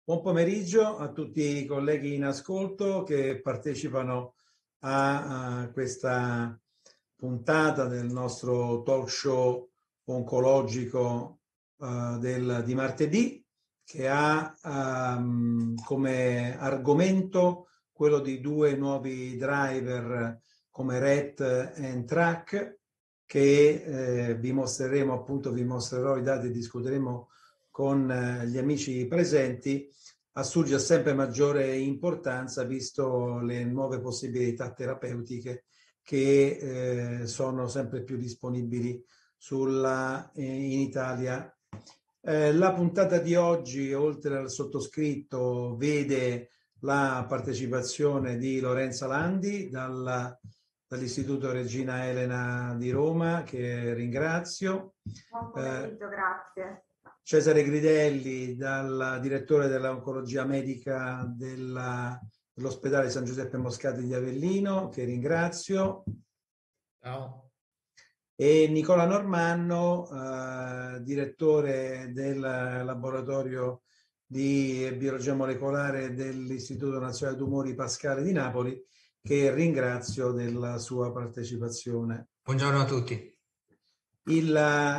Buon pomeriggio a tutti i colleghi in ascolto che partecipano a questa puntata del nostro talk show oncologico di martedì, che ha come argomento quello di due nuovi driver come RET e TRAC che vi mostrerò i dati e discuteremo con gli amici presenti. Assurge a sempre maggiore importanza visto le nuove possibilità terapeutiche che sono sempre più disponibili in Italia. La puntata di oggi, oltre al sottoscritto, vede la partecipazione di Lorenza Landi dall'Istituto Regina Elena di Roma, che ringrazio. Buon pomeriggio, grazie. Cesare Gridelli, direttore dell'oncologia medica dell'ospedale San Giuseppe Moscati di Avellino, che ringrazio. Ciao. E Nicola Normanno, direttore del laboratorio di biologia molecolare dell'Istituto Nazionale Tumori Pascale di Napoli, che ringrazio della sua partecipazione. Buongiorno a tutti. Il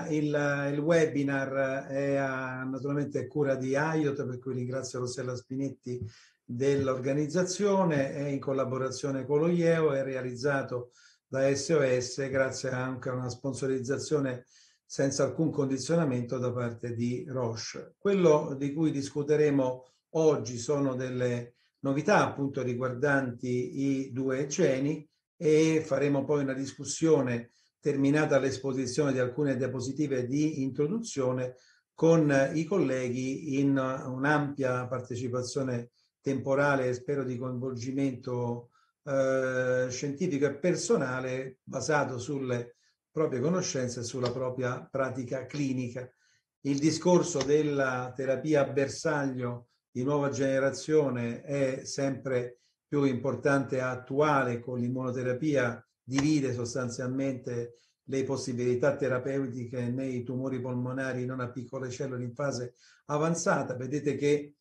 webinar è naturalmente a cura di IOT, per cui ringrazio Rossella Spinetti dell'organizzazione, è in collaborazione con lo IEO, è realizzato da SOS grazie anche a una sponsorizzazione senza alcun condizionamento da parte di Roche. Quello di cui discuteremo oggi sono delle novità appunto riguardanti i due geni e faremo poi una discussione terminata l'esposizione di alcune diapositive di introduzione con i colleghi in un'ampia partecipazione temporale e spero di coinvolgimento scientifico e personale basato sulle proprie conoscenze e sulla propria pratica clinica. Il discorso della terapia a bersaglio di nuova generazione è sempre più importante e attuale, con l'immunoterapia divide sostanzialmente le possibilità terapeutiche nei tumori polmonari non a piccole cellule in fase avanzata. Vedete che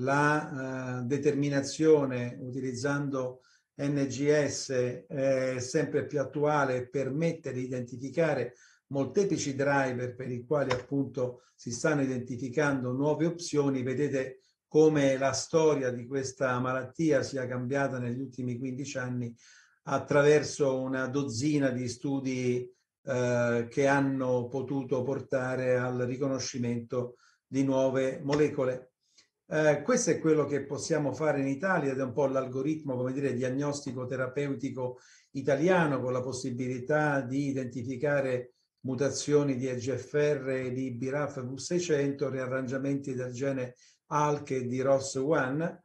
la determinazione utilizzando NGS è sempre più attuale e permette di identificare molteplici driver per i quali appunto si stanno identificando nuove opzioni. Vedete come la storia di questa malattia sia cambiata negli ultimi 15 anni attraverso una dozzina di studi che hanno potuto portare al riconoscimento di nuove molecole. Questo è quello che possiamo fare in Italia ed è un po' l'algoritmo, come dire, diagnostico terapeutico italiano, con la possibilità di identificare mutazioni di EGFR e di BRAF V600, riarrangiamenti del gene ALK e di ROS1,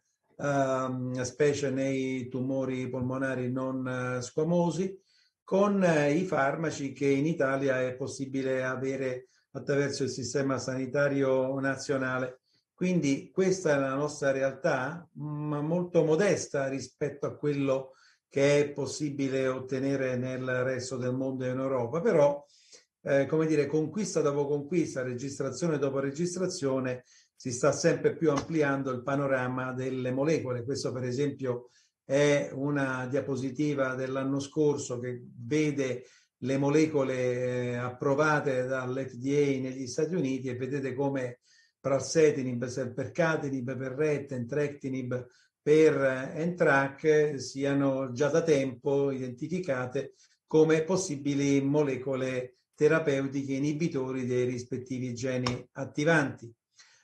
specie nei tumori polmonari non squamosi, con i farmaci che in Italia è possibile avere attraverso il sistema sanitario nazionale. Quindi questa è la nostra realtà, ma molto modesta rispetto a quello che è possibile ottenere nel resto del mondo e in Europa, però come dire, conquista dopo conquista, registrazione dopo registrazione, si sta sempre più ampliando il panorama delle molecole. Questo per esempio è una diapositiva dell'anno scorso che vede le molecole approvate dall'FDA negli Stati Uniti e vedete come pralsetinib, selpercatinib per RET, entrectinib per NTRK siano già da tempo identificate come possibili molecole terapeutiche inibitori dei rispettivi geni attivanti.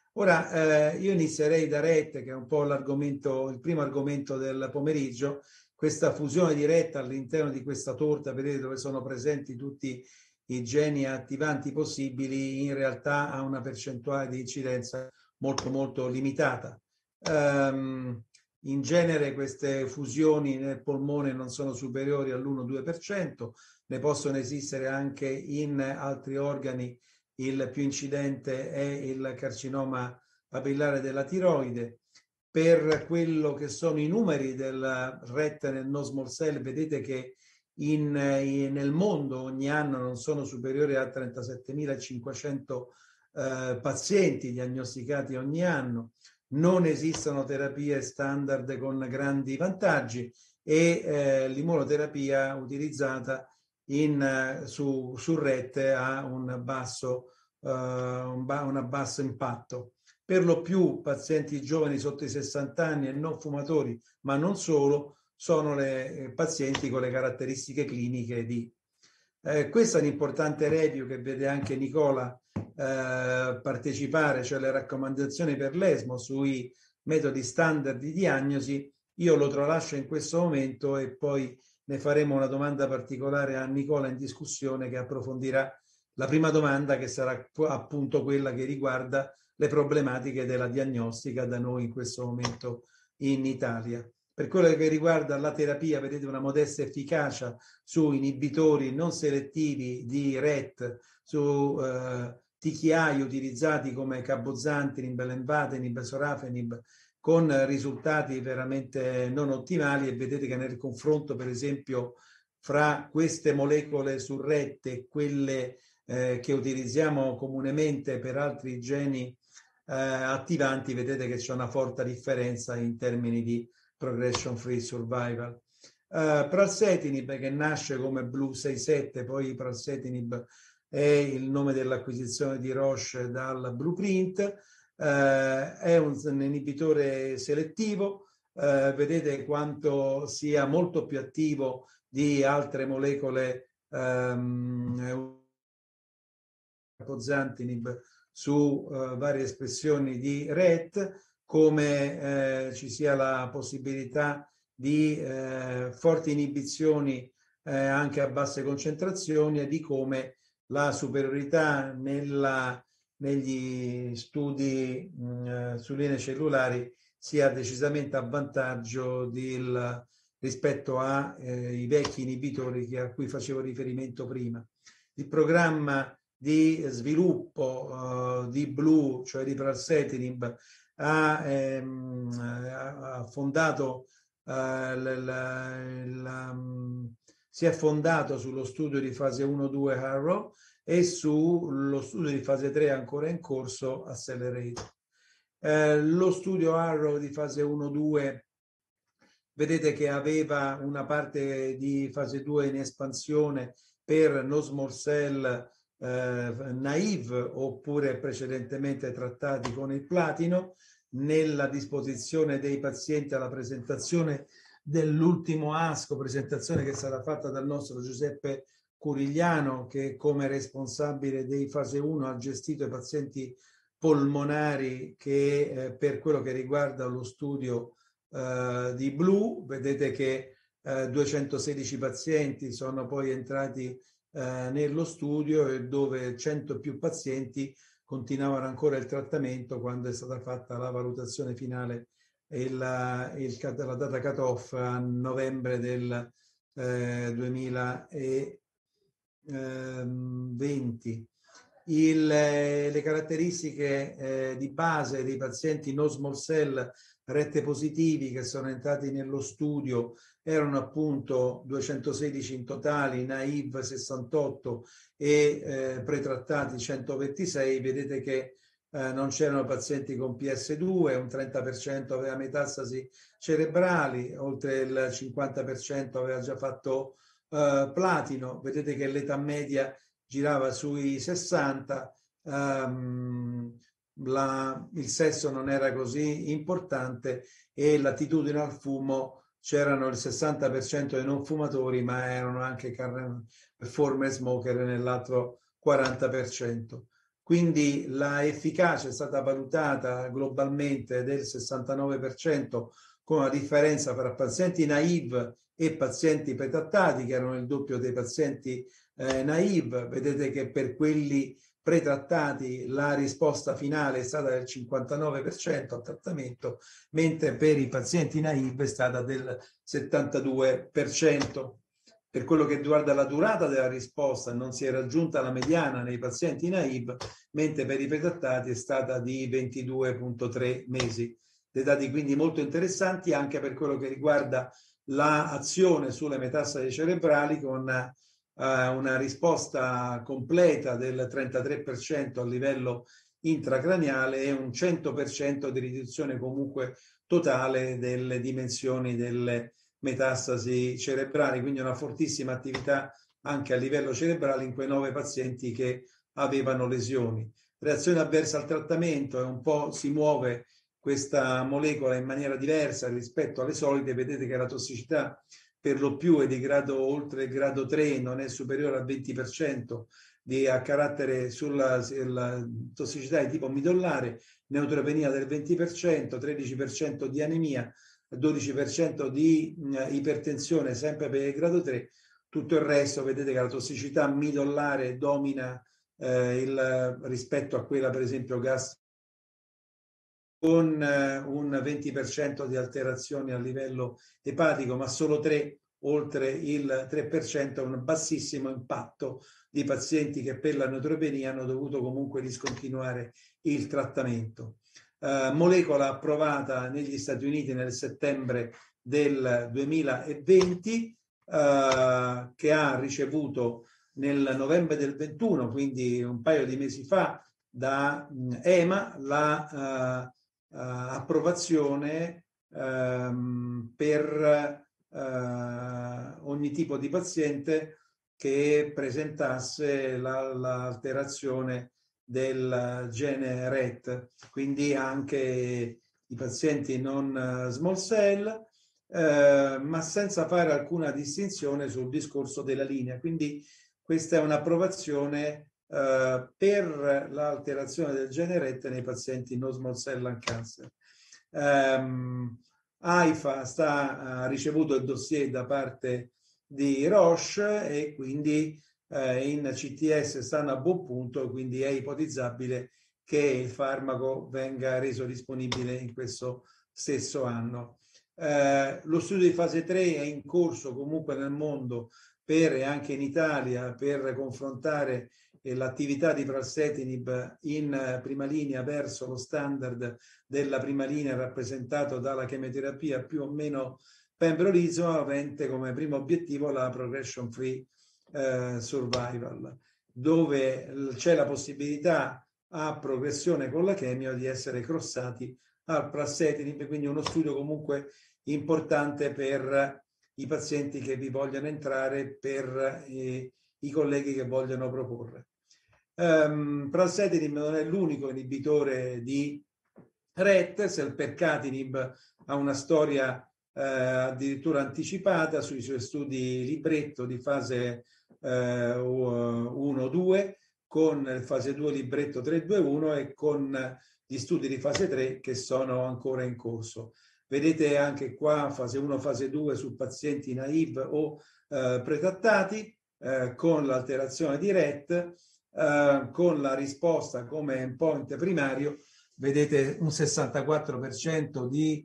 Ora io inizierei da RET, che è un po' il primo argomento del pomeriggio, questa fusione di RET all'interno di questa torta, vedete dove sono presenti tutti i geni attivanti possibili, in realtà ha una percentuale di incidenza molto molto limitata. In genere queste fusioni nel polmone non sono superiori all'1-2%, ne possono esistere anche in altri organi. Il più incidente è il carcinoma papillare della tiroide. Per quello che sono i numeri del RET nel non small cell, vedete che nel mondo ogni anno non sono superiori a 37.500 pazienti diagnosticati ogni anno. non esistono terapie standard con grandi vantaggi e l'immunoterapia utilizzata su rette ha un basso impatto. Per lo più pazienti giovani sotto i 60 anni e non fumatori, ma non solo, sono le pazienti con le caratteristiche cliniche di. Questa è un'importante review che vede anche Nicola partecipare, cioè le raccomandazioni per l'ESMO sui metodi standard di diagnosi. Io lo tralascio in questo momento e poi ne faremo una domanda particolare a Nicola in discussione, che approfondirà la prima domanda, che sarà appunto quella che riguarda le problematiche della diagnostica da noi in questo momento in Italia. Per quello che riguarda la terapia, vedete una modesta efficacia su inibitori non selettivi di RET, su TKI utilizzati come cabozantinib, lenvatinib, sorafenib, con risultati veramente non ottimali, e vedete che nel confronto per esempio fra queste molecole su RET e quelle che utilizziamo comunemente per altri geni attivanti, vedete che c'è una forte differenza in termini di progression free survival. Pralsetinib, che nasce come Blue 67, poi Pralsetinib è il nome dell'acquisizione di Roche dal Blueprint, è un inibitore selettivo, vedete quanto sia molto più attivo di altre molecole cabozantinib su varie espressioni di RET, come ci sia la possibilità di forti inibizioni anche a basse concentrazioni, e di come la superiorità negli studi su linee cellulari sia decisamente a vantaggio rispetto ai vecchi inibitori a cui facevo riferimento prima. Il programma di sviluppo di Blue, cioè di Pralsetinib, ha fondato si è fondato sullo studio di fase 1-2 Arrow e sullo studio di fase 3 ancora in corso Accelerate. Lo studio Arrow di fase 1-2 vedete che aveva una parte di fase 2 in espansione per non-small cell naive oppure precedentemente trattati con il platino. Nella disposizione dei pazienti alla presentazione dell'ultimo ASCO, presentazione che sarà fatta dal nostro Giuseppe Curigliano, che come responsabile dei fase 1 ha gestito i pazienti polmonari che per quello che riguarda lo studio di Blue, vedete che 216 pazienti sono poi entrati nello studio, e dove 100 più pazienti continuavano ancora il trattamento quando è stata fatta la valutazione finale e la data cut-off a novembre del 2020. Le caratteristiche di base dei pazienti non small cell rette positivi che sono entrati nello studio erano appunto 216 in totali, naive 68 e pretrattati 126. Vedete che non c'erano pazienti con PS2, un 30% aveva metastasi cerebrali, oltre il 50% aveva già fatto platino. Vedete che l'età media girava sui 60, il sesso non era così importante e l'attitudine al fumo, c'erano il 60% dei non fumatori, ma erano anche former smoker nell'altro 40%. Quindi la efficacia è stata valutata globalmente del 69%, con una differenza tra pazienti naive e pazienti pretrattati, che erano il doppio dei pazienti naive. Vedete che per quelli pretrattati la risposta finale è stata del 59% al trattamento, mentre per i pazienti naive è stata del 72%. Per quello che riguarda la durata della risposta, non si è raggiunta la mediana nei pazienti naive, mentre per i pretrattati è stata di 22,3 mesi. Dei dati quindi molto interessanti anche per quello che riguarda l'azione sulle metastasi cerebrali, con una risposta completa del 33% a livello intracraniale e un 100% di riduzione comunque totale delle dimensioni delle metastasi cerebrali, quindi una fortissima attività anche a livello cerebrale in quei 9 pazienti che avevano lesioni. Reazione avversa al trattamento, è un po' si muove questa molecola in maniera diversa rispetto alle solite. Vedete che la tossicità per lo più è di grado oltre il grado 3, non è superiore al 20% a carattere sulla tossicità di tipo midollare, neutropenia del 20%, 13% di anemia, 12% di ipertensione sempre per il grado 3. Tutto il resto vedete che la tossicità midollare domina rispetto a quella per esempio gastrica, con un 20% di alterazioni a livello epatico, ma solo 3, oltre il 3%, un bassissimo impatto di pazienti che per la neutropenia hanno dovuto comunque discontinuare il trattamento. Molecola approvata negli Stati Uniti nel settembre del 2020, che ha ricevuto nel novembre del 21, quindi un paio di mesi fa, da EMA la approvazione per ogni tipo di paziente che presentasse l'alterazione del gene RET, quindi anche i pazienti non small cell, ma senza fare alcuna distinzione sul discorso della linea. Quindi questa è un'approvazione per l'alterazione del gene RET nei pazienti non small cell lung cancer. AIFA ha ricevuto il dossier da parte di Roche e quindi in CTS stanno a buon punto, quindi è ipotizzabile che il farmaco venga reso disponibile in questo stesso anno. Lo studio di fase 3 è in corso comunque nel mondo e anche in Italia per confrontare l'attività di pralsetinib in prima linea verso lo standard della prima linea rappresentato dalla chemioterapia più o meno pembrolizumab, avente come primo obiettivo la progression free survival, dove c'è la possibilità a progressione con la chemio di essere crossati al pralsetinib, quindi uno studio comunque importante per i pazienti che vi vogliono entrare, per i colleghi che vogliono proporre. Pralsetinib non è l'unico inibitore di RET, selpercatinib ha una storia addirittura anticipata sui suoi studi libretto di fase 1-2, con il fase 2 libretto 3-2-1 e con gli studi di fase 3 che sono ancora in corso. Vedete anche qua fase 1, fase 2 su pazienti naive o pretrattati con l'alterazione di RET, con la risposta come endpoint primario. Vedete un 64% di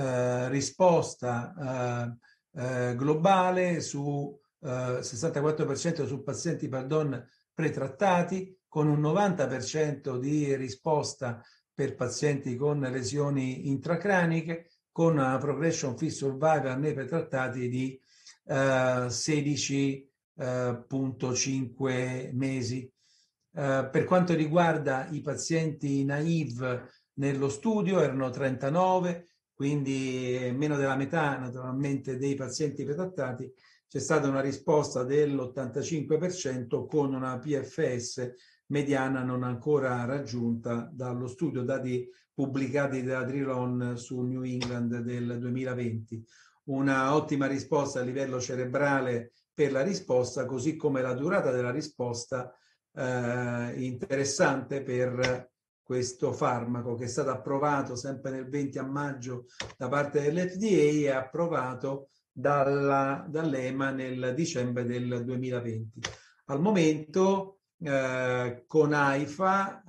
risposta globale su 64% su pazienti pretrattati, con un 90% di risposta per pazienti con lesioni intracraniche, con una progression free survival nei pretrattati di 16,5 mesi. Per quanto riguarda i pazienti naive nello studio erano 39, quindi meno della metà naturalmente dei pazienti pretrattati. C'è stata una risposta dell'85% con una PFS mediana non ancora raggiunta dallo studio, dati pubblicati da Drilon su New England del 2020. Una ottima risposta a livello cerebrale per la risposta, così come la durata della risposta interessante per questo farmaco, che è stato approvato sempre nel 20 a maggio da parte dell'FDA e approvato dall'EMA nel dicembre del 2020. Al momento con AIFA,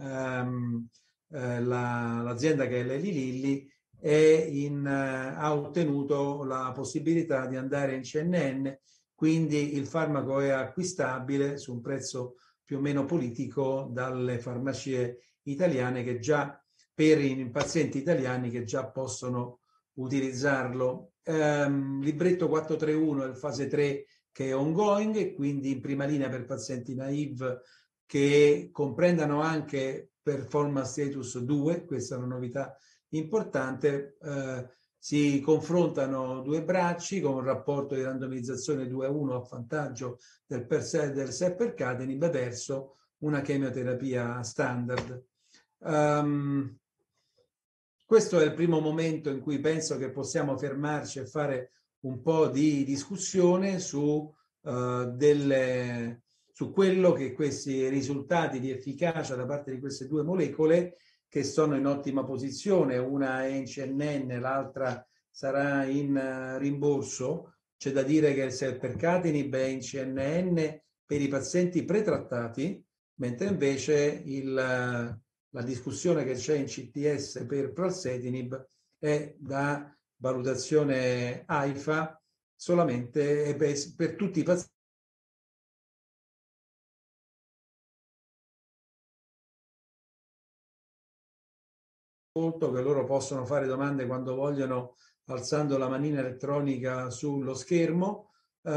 l'azienda che è l'Eli Lilly ha ottenuto la possibilità di andare in CNN, quindi il farmaco è acquistabile su un prezzo più o meno politico dalle farmacie italiane, che già per i pazienti italiani che già possono utilizzarlo. Libretto 431 è il fase 3 che è ongoing, e quindi in prima linea per pazienti naive che comprendano anche performance status 2, questa è una novità importante. Si confrontano due bracci con un rapporto di randomizzazione 2-1 a vantaggio del Seppelcatinib verso una chemioterapia standard. Questo è il primo momento in cui penso che possiamo fermarci e fare un po' di discussione su quello che questi risultati di efficacia da parte di queste due molecole, che sono in ottima posizione, una è in CNN, l'altra sarà in rimborso. C'è da dire che il Seppelcatinib è in CNN per i pazienti pretrattati, mentre invece la discussione che c'è in CTS per Pralsetinib è da valutazione AIFA solamente per tutti i pazienti che loro possono fare domande quando vogliono alzando la manina elettronica sullo schermo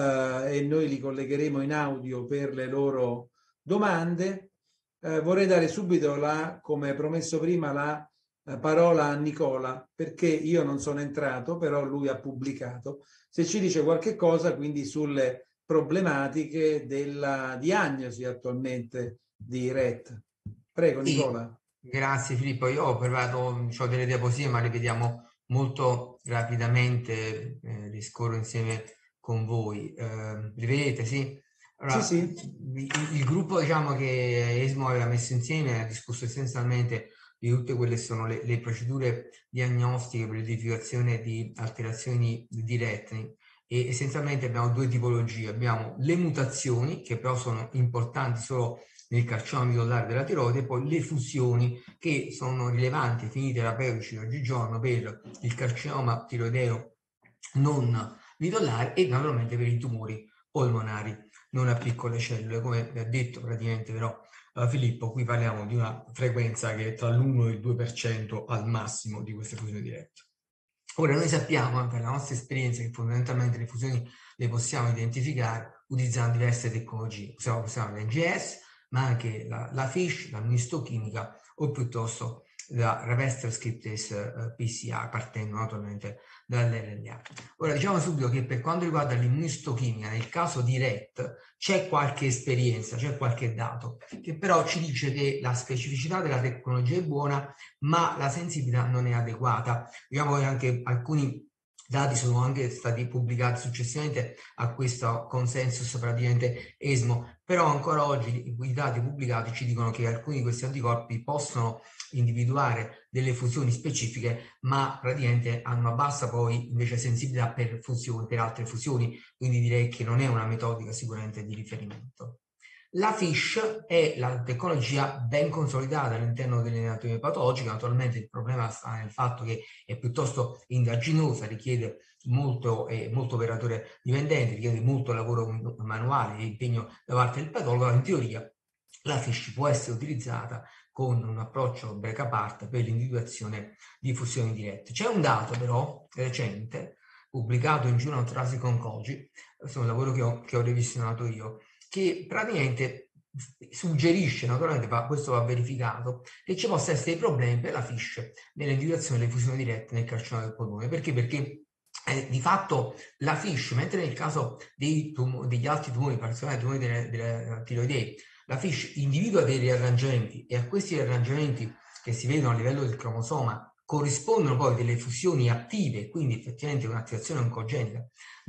e noi li collegheremo in audio per le loro domande. Vorrei dare subito, come promesso prima, la parola a Nicola, perché io non sono entrato, però lui ha pubblicato. Se ci dice qualche cosa quindi sulle problematiche della diagnosi attualmente di RET. Prego, Nicola. Grazie Filippo, io ho delle diapositive, ma le vediamo molto rapidamente, le scorro insieme con voi. Le vedete, sì? Allora, sì. Il gruppo, diciamo, che ESMO aveva messo insieme ha discusso essenzialmente di tutte quelle che sono le procedure diagnostiche per l'identificazione di alterazioni di RET, e essenzialmente abbiamo due tipologie. Abbiamo le mutazioni, che però sono importanti solo nel carcinoma midollare della tiroide, e poi le fusioni, che sono rilevanti ai fini terapeutici oggigiorno per il carcinoma tiroideo non midollare e naturalmente per i tumori polmonari non a piccole cellule. Come ha detto praticamente però Filippo, qui parliamo di una frequenza che è tra l'1 e il 2% al massimo di queste fusioni dirette. Ora noi sappiamo per la nostra esperienza che fondamentalmente le fusioni le possiamo identificare utilizzando diverse tecnologie. Possiamo l'NGS, ma anche la FISH, la immunoistochimica o piuttosto la Raster Scriptase PCR, partendo naturalmente dall'RNA. Ora diciamo subito che per quanto riguarda l'immunoistochimica, nel caso di RET c'è qualche esperienza, c'è qualche dato che però ci dice che la specificità della tecnologia è buona, ma la sensibilità non è adeguata. Diciamo che anche alcuni dati sono anche stati pubblicati successivamente a questo consensus praticamente ESMO, però ancora oggi i dati pubblicati ci dicono che alcuni di questi anticorpi possono individuare delle fusioni specifiche, ma praticamente hanno una bassa poi invece sensibilità per fusioni, per altre fusioni, quindi direi che non è una metodica sicuramente di riferimento. La FISH è la tecnologia ben consolidata all'interno delle anatomie patologiche. Naturalmente il problema sta nel fatto che è piuttosto indaginosa, richiede molto operatore dipendente, richiede molto lavoro manuale e impegno da parte del patologo. In teoria la FISH può essere utilizzata con un approccio break apart per l'individuazione di fusioni dirette. C'è un dato però recente pubblicato in Journal of Thoracic Oncology, questo è un lavoro che ho revisionato io, che praticamente suggerisce, naturalmente questo va verificato, che ci possa essere dei problemi per la FISH nell'individuazione delle fusioni dirette nel carcinoma del polmone. Perché? Perché di fatto la FISH, mentre nel caso degli altri tumori, particolarmente tumori della tiroidea, la FISH individua dei riarrangiamenti e a questi riarrangiamenti che si vedono a livello del cromosoma corrispondono poi delle fusioni attive, quindi effettivamente un'attivazione oncogenica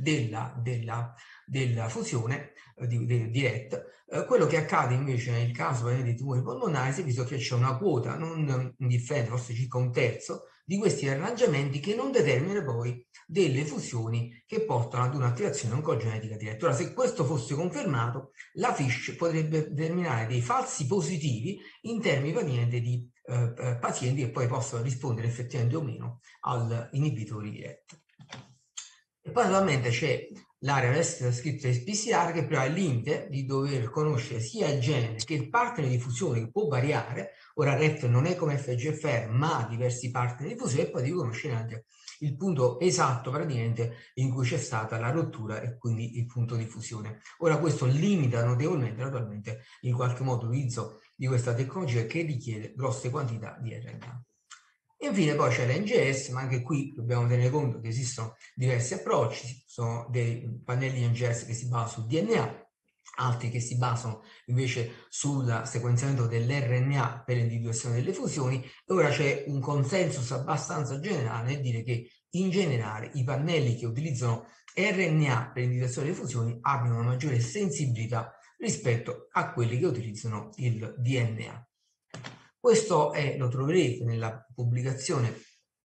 della fusione di RET. Quello che accade invece nel caso dei tumori polmonari si è visto che c'è una quota non indifferente, forse circa un terzo, di questi arrangiamenti che non determinano poi delle fusioni che portano ad un'attivazione oncogenetica diretta. Ora, se questo fosse confermato, la FISH potrebbe determinare dei falsi positivi in termini praticamente di pazienti che poi possono rispondere effettivamente o meno agli inibitori diretti. E poi naturalmente c'è l'area deve essere scritta in PCR, che però ha il limite di dover conoscere sia il genere che il partner di fusione, che può variare. Ora RET non è come FGFR, ma ha diversi partner di fusione, e poi devi conoscere anche il punto esatto praticamente in cui c'è stata la rottura e quindi il punto di fusione. Ora questo limita notevolmente naturalmente in qualche modo l'utilizzo di questa tecnologia, che richiede grosse quantità di RNA. E infine poi c'è l'NGS, ma anche qui dobbiamo tenere conto che esistono diversi approcci. Sono dei pannelli NGS che si basano sul DNA, altri che si basano invece sul sequenziamento dell'RNA per l'individuazione delle fusioni, e ora c'è un consensus abbastanza generale nel dire che in generale i pannelli che utilizzano RNA per l'individuazione delle fusioni abbiano una maggiore sensibilità rispetto a quelli che utilizzano il DNA. Questo lo troverete nella pubblicazione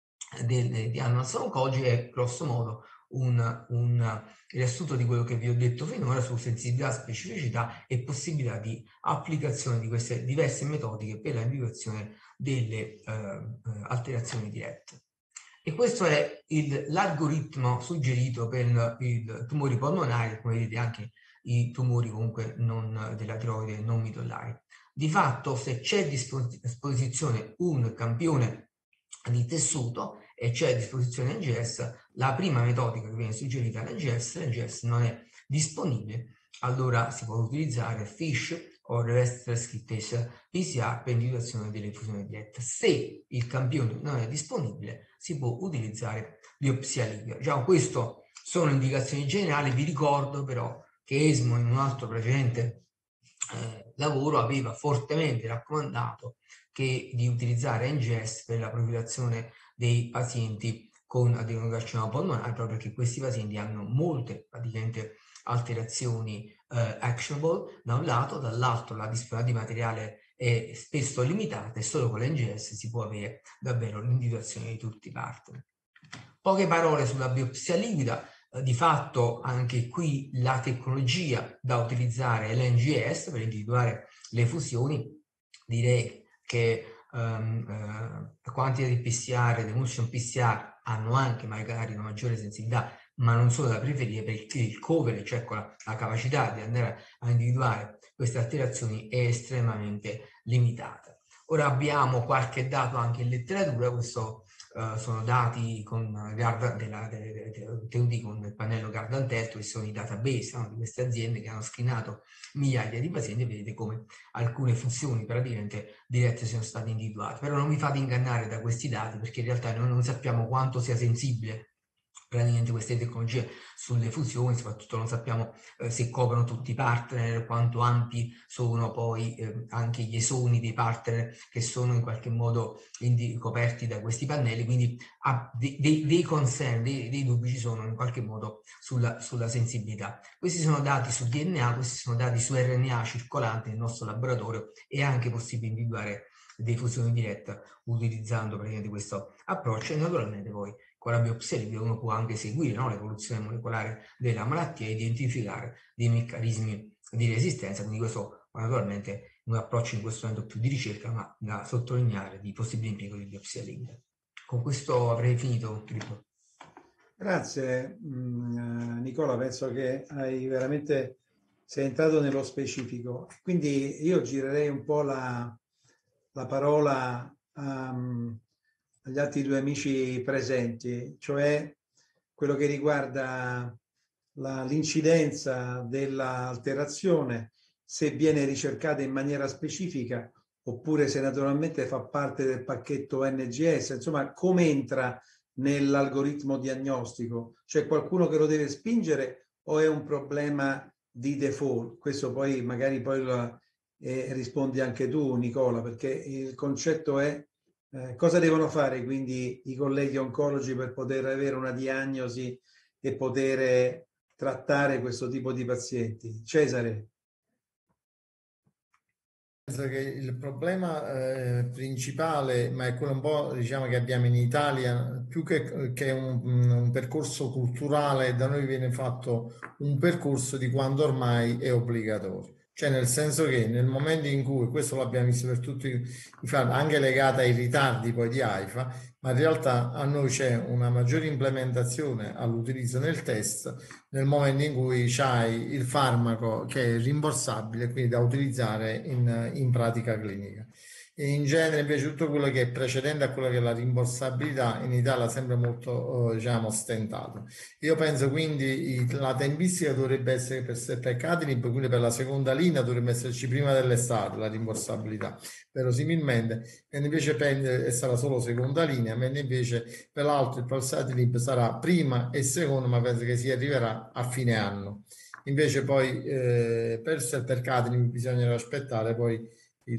di Annals Oncology, è grosso modo un riassunto di quello che vi ho detto finora su sensibilità, specificità e possibilità di applicazione di queste diverse metodiche per l'individuazione delle alterazioni dirette. E questo è l'algoritmo suggerito per i tumori polmonari, come vedete anche i tumori comunque della tiroide non midollari. Di fatto, se c'è a disposizione un campione di tessuto e c'è a disposizione NGS, la prima metodica che viene suggerita è l'NGS non è disponibile, allora si può utilizzare FISH o Reverse Transcriptase PCR per individuazione delle fusioni dirette. Se il campione non è disponibile, si può utilizzare biopsia liquida. Diciamo, questo sono indicazioni generali. Vi ricordo però che ESMO in un altro precedente lavoro aveva fortemente raccomandato di utilizzare NGS per la profilazione dei pazienti con adenocarcinoma polmonare, proprio perché questi pazienti hanno molte praticamente alterazioni actionable da un lato, dall'altro la disponibilità di materiale è spesso limitata e solo con l'NGS si può avere davvero l'individuazione di tutti i partner. Poche parole sulla biopsia liquida. Di fatto anche qui la tecnologia da utilizzare è l'NGS per individuare le fusioni. Direi che quantitative PCR ed emulsion PCR hanno anche magari una maggiore sensibilità, ma non solo da preferire, perché il coverage, cioè la capacità di andare a individuare queste alterazioni, è estremamente limitata. Ora abbiamo qualche dato anche in letteratura. Questo sono dati con tenuti con il pannello Guardant, che sono i database, no, di queste aziende che hanno screenato migliaia di pazienti, e vedete come alcune funzioni praticamente dirette siano state individuate. Però non vi fate ingannare da questi dati, perché in realtà noi non sappiamo quanto sia sensibile praticamente queste tecnologie sulle fusioni, soprattutto non sappiamo se coprono tutti i partner, quanto ampi sono poi anche gli esoni dei partner che sono in qualche modo coperti da questi pannelli, quindi dei concern, dei dubbi ci sono in qualche modo sulla sensibilità. Questi sono dati su DNA, questi sono dati su RNA circolante nel nostro laboratorio, e è anche possibile individuare delle fusioni dirette utilizzando praticamente questo approccio. E naturalmente poi con la biopsia liquida uno può anche seguire, no, l'evoluzione molecolare della malattia e identificare dei meccanismi di resistenza. Quindi questo naturalmente è un approccio in questo momento più di ricerca, ma da sottolineare di possibile impiego di biopsia liquida. Con questo avrei finito, Filippo. Grazie Nicola, penso che sei entrato nello specifico. Quindi io girerei un po' la parola agli altri due amici presenti, cioè quello che riguarda l'incidenza dell'alterazione, se viene ricercata in maniera specifica oppure se naturalmente fa parte del pacchetto NGS, insomma come entra nell'algoritmo diagnostico. C'è qualcuno che lo deve spingere o è un problema di default? Questo poi magari rispondi anche tu, Nicola, perché il concetto è cosa devono fare quindi i colleghi oncologi per poter avere una diagnosi e poter trattare questo tipo di pazienti. Cesare. Penso che il problema principale, ma è quello un po', diciamo, che abbiamo in Italia, più che un percorso culturale, da noi viene fatto un percorso di quando ormai è obbligatorio. Cioè nel senso che nel momento in cui, questo l'abbiamo visto per tutti i farmaci, anche legata ai ritardi poi di AIFA, ma in realtà a noi c'è una maggiore implementazione all'utilizzo nel test nel momento in cui c'hai il farmaco che è rimborsabile, quindi da utilizzare in pratica clinica. E in genere invece tutto quello che è precedente a quello che è la rimborsabilità in Italia è sempre molto diciamo stentato. Io penso quindi la tempistica dovrebbe essere per Catinib, quindi per la seconda linea dovrebbe esserci prima dell'estate la rimborsabilità, verosimilmente, e invece sarà solo seconda linea, mentre invece per l'altro il Palsatinib sarà prima e seconda, ma penso che si arriverà a fine anno. Invece poi per Catinib bisognerà aspettare poi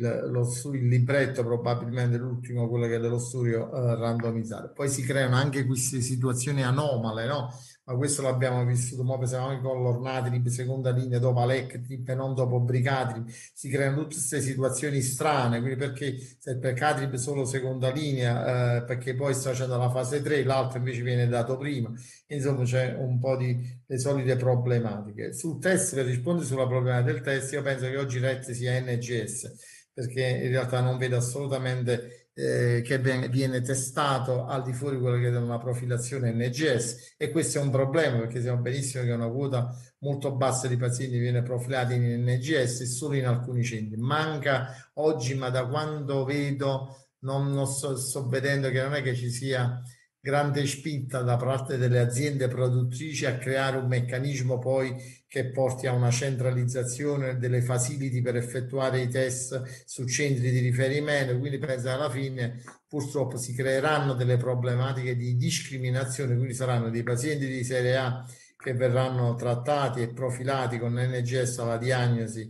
il libretto, probabilmente l'ultimo, quello che è dello studio randomizzato. Poi si creano anche queste situazioni anomale, no? Ma questo l'abbiamo vissuto, ma pensavamo anche con l'Ornatinib, seconda linea, dopo Alectinib e non dopo Bricatinib. Si creano tutte queste situazioni strane, quindi perché se per Catinib solo seconda linea, perché poi sta facendo la fase 3, l'altro invece viene dato prima. Insomma, c'è un po' di le solite problematiche. Sul test, per rispondere sulla problematica del test, io penso che oggi RET sia NGS, perché in realtà non vedo assolutamente che viene testato al di fuori di quello che è una profilazione NGS, e questo è un problema perché sappiamo benissimo che una quota molto bassa di pazienti viene profilata in NGS e solo in alcuni centri. Manca oggi, ma da quando vedo non sto vedendo che non è che ci sia grande spinta da parte delle aziende produttrici a creare un meccanismo poi che porti a una centralizzazione delle facility per effettuare i test su centri di riferimento. Quindi penso che alla fine purtroppo si creeranno delle problematiche di discriminazione, quindi saranno dei pazienti di serie A che verranno trattati e profilati con NGS alla diagnosi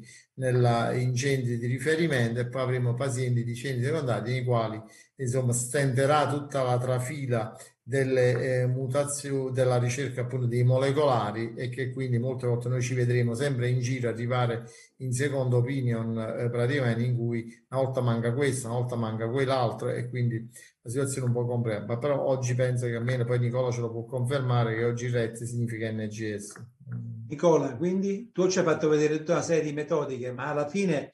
in centri di riferimento, e poi avremo pazienti di centri secondari nei quali insomma stenterà tutta la trafila delle mutazioni della ricerca appunto dei molecolari, e che quindi molte volte noi ci vedremo sempre in giro arrivare in second opinion praticamente, in cui una volta manca questo, una volta manca quell'altro, e quindi la situazione è un po' complessa. Però oggi penso che, almeno poi Nicola ce lo può confermare, che oggi RET significa NGS. Nicola, quindi tu ci hai fatto vedere tutta una serie di metodiche, ma alla fine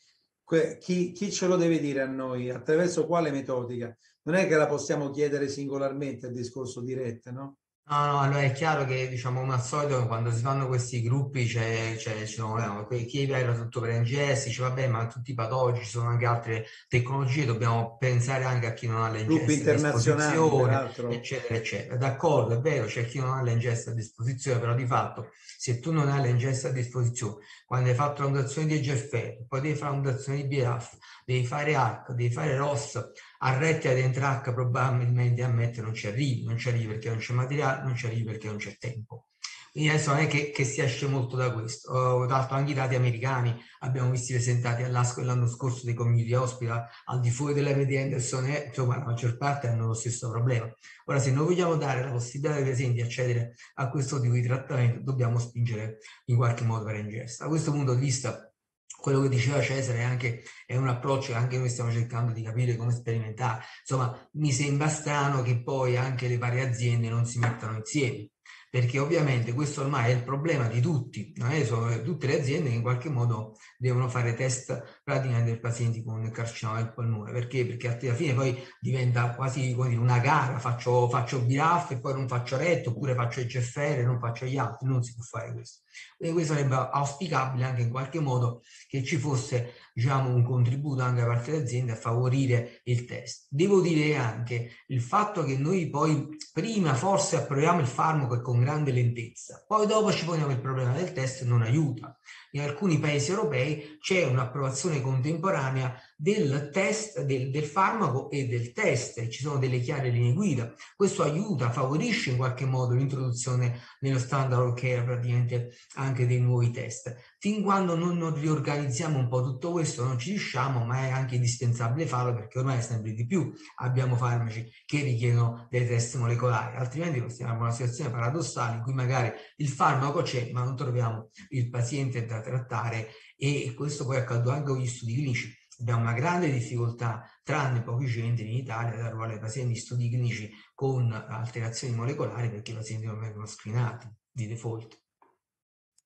chi ce lo deve dire a noi? Attraverso quale metodica? Non è che la possiamo chiedere singolarmente al discorso di RET, no? No, allora è chiaro che, diciamo, come al solito, quando si fanno questi gruppi ci sono chi era tutto per NGS, dice vabbè, ma tutti i patologi, ci sono anche altre tecnologie, dobbiamo pensare anche a chi non ha Gruppi l'NGS a internazionali, disposizione, peraltro. eccetera, eccetera. D'accordo, è vero, c'è chi non ha l'NGS a disposizione, però di fatto, se tu non hai l'NGS a disposizione, quando hai fatto la mutazione di EGFR, poi devi fare la mutazione di BRAF, devi fare ARC, devi fare ROS, a RET ad Entrac probabilmente a Met non ci arrivi perché non c'è materiale, non ci arrivi perché non c'è tempo. Quindi adesso non è che si esce molto da questo. Tra l'altro anche i dati americani abbiamo visti presentati all'ASCO l'anno scorso dei community hospital al di fuori della media Anderson, insomma la maggior parte hanno lo stesso problema. Ora, se noi vogliamo dare la possibilità ai pazienti di accedere a questo tipo di trattamento, dobbiamo spingere in qualche modo per ingesta. Da questo punto di vista, quello che diceva Cesare è un approccio che anche noi stiamo cercando di capire come sperimentare. Insomma, mi sembra strano che poi anche le varie aziende non si mettano insieme, perché ovviamente questo ormai è il problema di tutti, non è solo tutte le aziende che in qualche modo devono fare test praticamente per pazienti con il carcinoma del polmone. Perché? Perché alla fine poi diventa quasi come dire, una gara, faccio BRAF e poi non faccio RET, oppure faccio EGFR e non faccio gli altri, non si può fare questo. Quindi questo sarebbe auspicabile anche in qualche modo che ci fosse, diciamo, un contributo anche da parte delle aziende a favorire il test. Devo dire anche il fatto che noi poi prima forse approviamo il farmaco con grande lentezza, poi dopo ci poniamo il problema del test, non aiuta. In alcuni paesi europei c'è un'approvazione contemporanea del test, del farmaco e del test, e ci sono delle chiare linee guida. Questo aiuta, favorisce in qualche modo l'introduzione nello standard of care praticamente anche dei nuovi test. Fin quando non riorganizziamo un po' tutto questo non ci riusciamo, ma è anche indispensabile farlo, perché ormai sempre di più abbiamo farmaci che richiedono dei test molecolari, altrimenti stiamo in una situazione paradossale in cui magari il farmaco c'è ma non troviamo il paziente da trattare, e questo poi è accaduto anche con gli studi clinici. Abbiamo una grande difficoltà, tranne pochi centri in Italia, a dare ruolo ai pazienti in studi clinici con alterazioni molecolari, perché i pazienti non vengono screenati di default.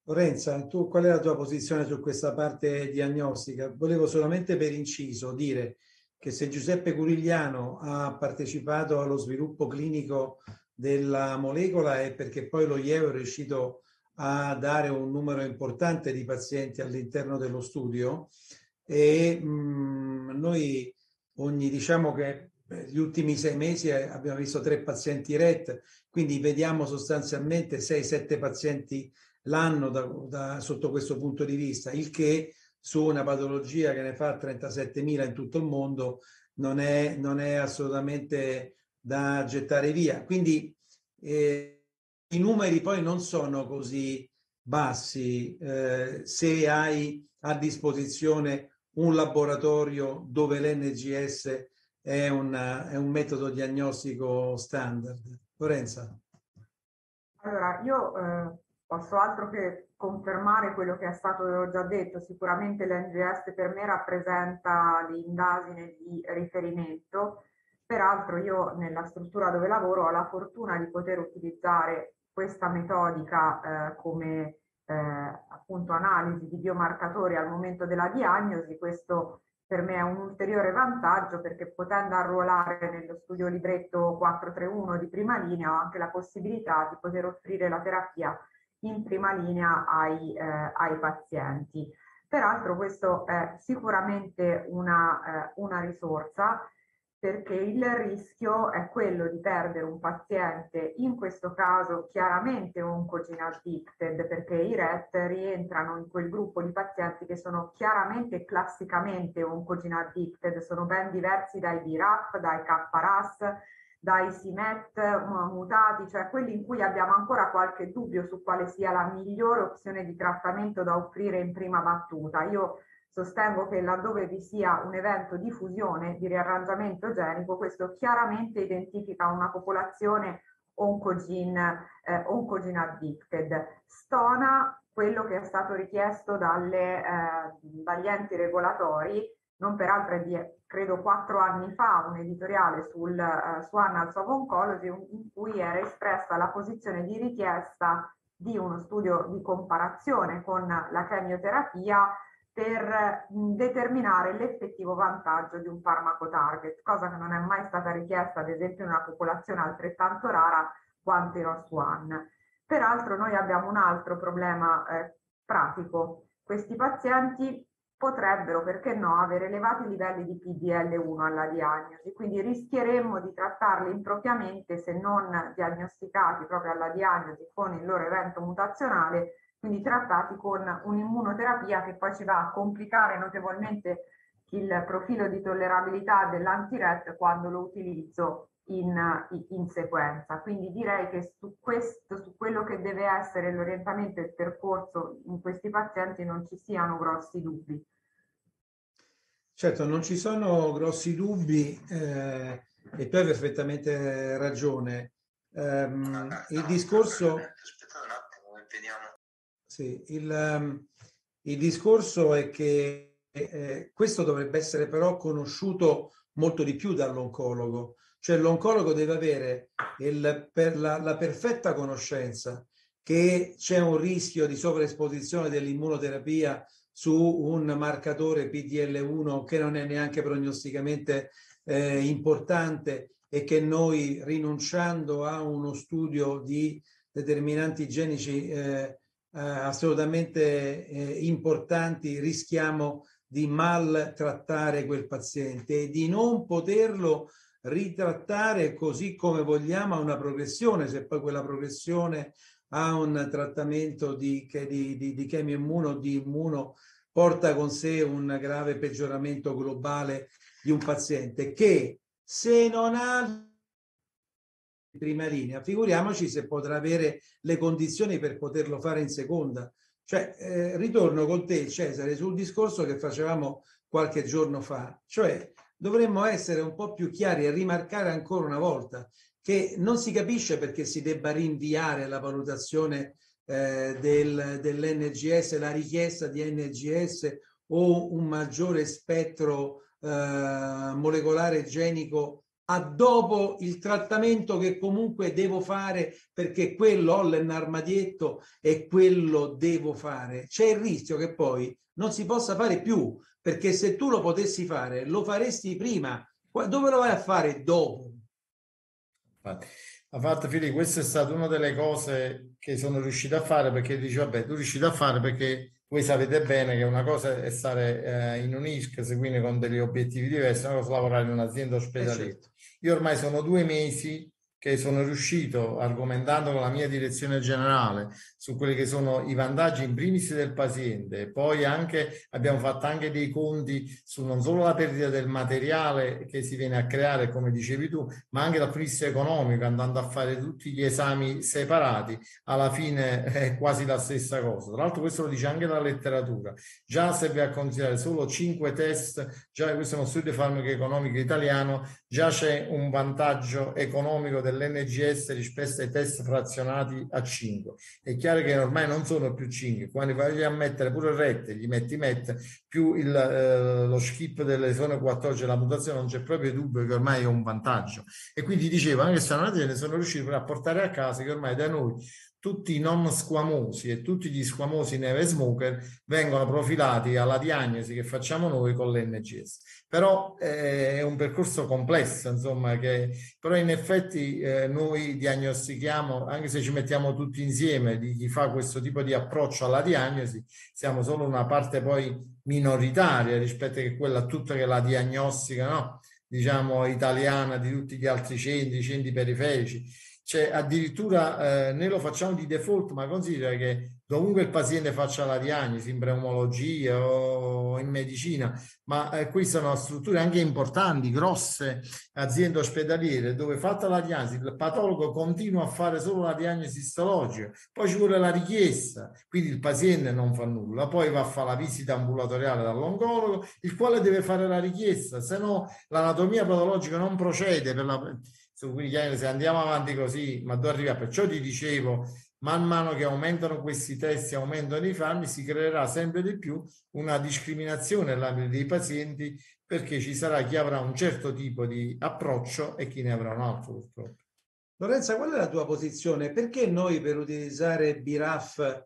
Lorenza, tu qual è la tua posizione su questa parte diagnostica? Volevo solamente per inciso dire che se Giuseppe Curigliano ha partecipato allo sviluppo clinico della molecola è perché poi lo IEO è riuscito a dare un numero importante di pazienti all'interno dello studio e noi diciamo che gli ultimi 6 mesi abbiamo visto 3 pazienti RET, quindi vediamo sostanzialmente 6-7 pazienti l'anno sotto questo punto di vista, il che su una patologia che ne fa 37.000 in tutto il mondo non è assolutamente da gettare via. Quindi i numeri poi non sono così bassi se hai a disposizione un laboratorio dove l'NGS è un metodo diagnostico standard. Lorenza? Allora, io posso altro che confermare quello che è stato già detto. Sicuramente l'NGS per me rappresenta l'indagine di riferimento. Peraltro io nella struttura dove lavoro ho la fortuna di poter utilizzare questa metodica come appunto analisi di biomarcatori al momento della diagnosi. Questo per me è un ulteriore vantaggio, perché potendo arruolare nello studio libretto 431 di prima linea ho anche la possibilità di poter offrire la terapia in prima linea ai pazienti. Peraltro questo è sicuramente una risorsa, perché il rischio è quello di perdere un paziente, in questo caso chiaramente oncogene addicted, perché i RET rientrano in quel gruppo di pazienti che sono chiaramente classicamente oncogene addicted, sono ben diversi dai BRAF, dai KRAS, dai SIMET mutati, cioè quelli in cui abbiamo ancora qualche dubbio su quale sia la migliore opzione di trattamento da offrire in prima battuta. Io sostengo che laddove vi sia un evento di fusione, di riarrangiamento genico, questo chiaramente identifica una popolazione oncogene addicted. Stona quello che è stato richiesto dagli enti regolatori, non peraltro di credo 4 anni fa, un editoriale su Annals of Oncology in cui era espressa la posizione di richiesta di uno studio di comparazione con la chemioterapia per determinare l'effettivo vantaggio di un farmaco target, cosa che non è mai stata richiesta ad esempio in una popolazione altrettanto rara quanto i ROS1. Peraltro noi abbiamo un altro problema pratico. Questi pazienti potrebbero, perché no, avere elevati livelli di PDL1 alla diagnosi, quindi rischieremmo di trattarli impropriamente se non diagnosticati proprio alla diagnosi con il loro evento mutazionale, quindi trattati con un'immunoterapia che poi ci va a complicare notevolmente il profilo di tollerabilità dell'anti-RET quando lo utilizzo in sequenza. Quindi direi che su quello che deve essere l'orientamento e il percorso in questi pazienti non ci siano grossi dubbi. Certo, non ci sono grossi dubbi e tu hai perfettamente ragione. Il discorso... Aspettate un attimo, vediamo. Sì, il discorso è che questo dovrebbe essere però conosciuto molto di più dall'oncologo, cioè l'oncologo deve avere la perfetta conoscenza che c'è un rischio di sovraesposizione dell'immunoterapia su un marcatore PDL1 che non è neanche prognosticamente importante e che noi, rinunciando a uno studio di determinanti genici assolutamente importanti, rischiamo di maltrattare quel paziente e di non poterlo ritrattare così come vogliamo a una progressione, se poi quella progressione ha un trattamento di chemioimmuno o di immuno porta con sé un grave peggioramento globale di un paziente che se non ha prima linea, figuriamoci se potrà avere le condizioni per poterlo fare in seconda. Cioè, ritorno con te, Cesare, sul discorso che facevamo qualche giorno fa, cioè dovremmo essere un po' più chiari e rimarcare ancora una volta che non si capisce perché si debba rinviare la valutazione dell'NGS, la richiesta di NGS o un maggiore spettro molecolare genico a dopo il trattamento che comunque devo fare perché quello ho l'enarmadietto e quello devo fare. C'è il rischio che poi non si possa fare più, perché se tu lo potessi fare, lo faresti prima. Dove lo vai a fare dopo? Infatti, Fili, questa è stata una delle cose che sono riuscito a fare, perché dici, vabbè, tu riuscito a fare perché voi sapete bene che una cosa è stare in un ISCS, quindi con degli obiettivi diversi, una cosa è lavorare in un'azienda ospedaliera. Certo. Io ormai sono 2 mesi che sono riuscito, argomentando con la mia direzione generale su quelli che sono i vantaggi in primis del paziente, poi anche abbiamo fatto anche dei conti su non solo la perdita del materiale che si viene a creare, come dicevi tu, ma anche dal punto di vista economico, andando a fare tutti gli esami separati, alla fine è quasi la stessa cosa. Tra l'altro questo lo dice anche la letteratura. Già se vai a considerare solo 5 test, già questo è uno studio farmaco-economico italiano, già c'è un vantaggio economico dell'NGS rispetto ai test frazionati a 5. È chiaro che ormai non sono più 5, quando vai a mettere pure il RET, gli metti più lo skip delle zone 14, la mutazione, non c'è proprio dubbio che ormai è un vantaggio. E quindi dicevo, anche se ne sono riuscito a portare a casa che ormai da noi tutti i non squamosi e tutti gli squamosi neve smoker vengono profilati alla diagnosi che facciamo noi con l'NGS. Però è un percorso complesso, insomma, che però in effetti noi diagnostichiamo, anche se ci mettiamo tutti insieme di chi fa questo tipo di approccio alla diagnosi, siamo solo una parte poi minoritaria rispetto a quella tutta che la diagnostica, no? Diciamo italiana, di tutti gli altri centri periferici. Cioè, addirittura noi lo facciamo di default, ma considera che dovunque il paziente faccia la diagnosi, in pneumologia o in medicina, ma qui sono strutture anche importanti, grosse aziende ospedaliere, dove fatta la diagnosi, il patologo continua a fare solo la diagnosi istologica, poi ci vuole la richiesta, quindi il paziente non fa nulla, poi va a fare la visita ambulatoriale dall'oncologo, il quale deve fare la richiesta, se no l'anatomia patologica non procede per la... Quindi se andiamo avanti così, ma dove arriva? Perciò ti dicevo, man mano che aumentano questi test e aumentano i farmaci, si creerà sempre di più una discriminazione nell'ambito dei pazienti, perché ci sarà chi avrà un certo tipo di approccio e chi ne avrà un altro, purtroppo. Lorenza, qual è la tua posizione? Perché noi per utilizzare BRAF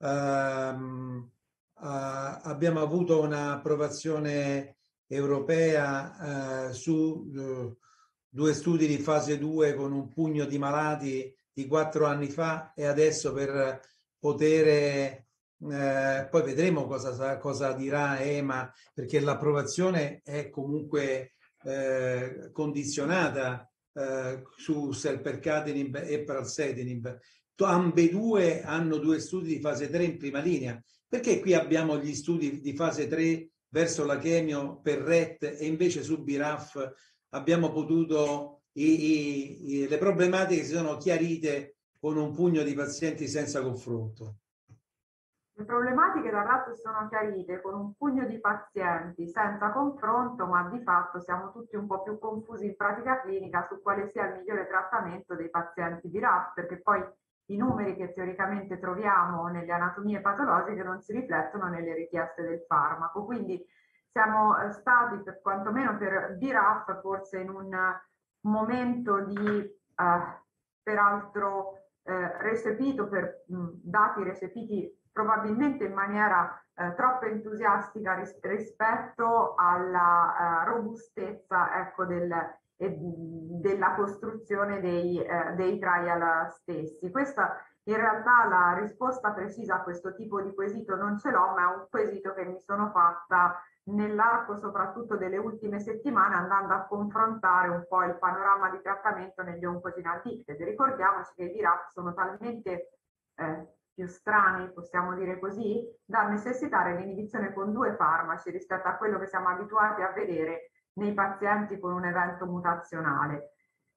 abbiamo avuto un'approvazione europea su 2 studi di fase 2 con un pugno di malati di 4 anni fa, e adesso per poter poi vedremo cosa dirà EMA, perché l'approvazione è comunque condizionata su selpercatinib e pralsetinib. Ambedue hanno 2 studi di fase 3 in prima linea. Perché qui abbiamo gli studi di fase 3 verso la chemio per RET e invece su BRAF abbiamo potuto le problematiche si sono chiarite con un pugno di pazienti senza confronto? Le problematiche da lato sono chiarite con un pugno di pazienti senza confronto, ma di fatto siamo tutti un po' più confusi in pratica clinica su quale sia il migliore trattamento dei pazienti di RAF, perché poi i numeri che teoricamente troviamo nelle anatomie patologiche non si riflettono nelle richieste del farmaco. Quindi siamo stati, per quantomeno per BRAF, forse in un momento di peraltro recepito per dati recepiti probabilmente in maniera troppo entusiastica rispetto alla robustezza, ecco, della costruzione dei trial stessi. Questa in realtà la risposta precisa a questo tipo di quesito non ce l'ho, ma è un quesito che mi sono fatta nell'arco soprattutto delle ultime settimane, andando a confrontare un po' il panorama di trattamento negli oncogenetic. Ricordiamoci che i BRAF sono talmente più strani, possiamo dire così, da necessitare l'inibizione con 2 farmaci rispetto a quello che siamo abituati a vedere nei pazienti con un evento mutazionale.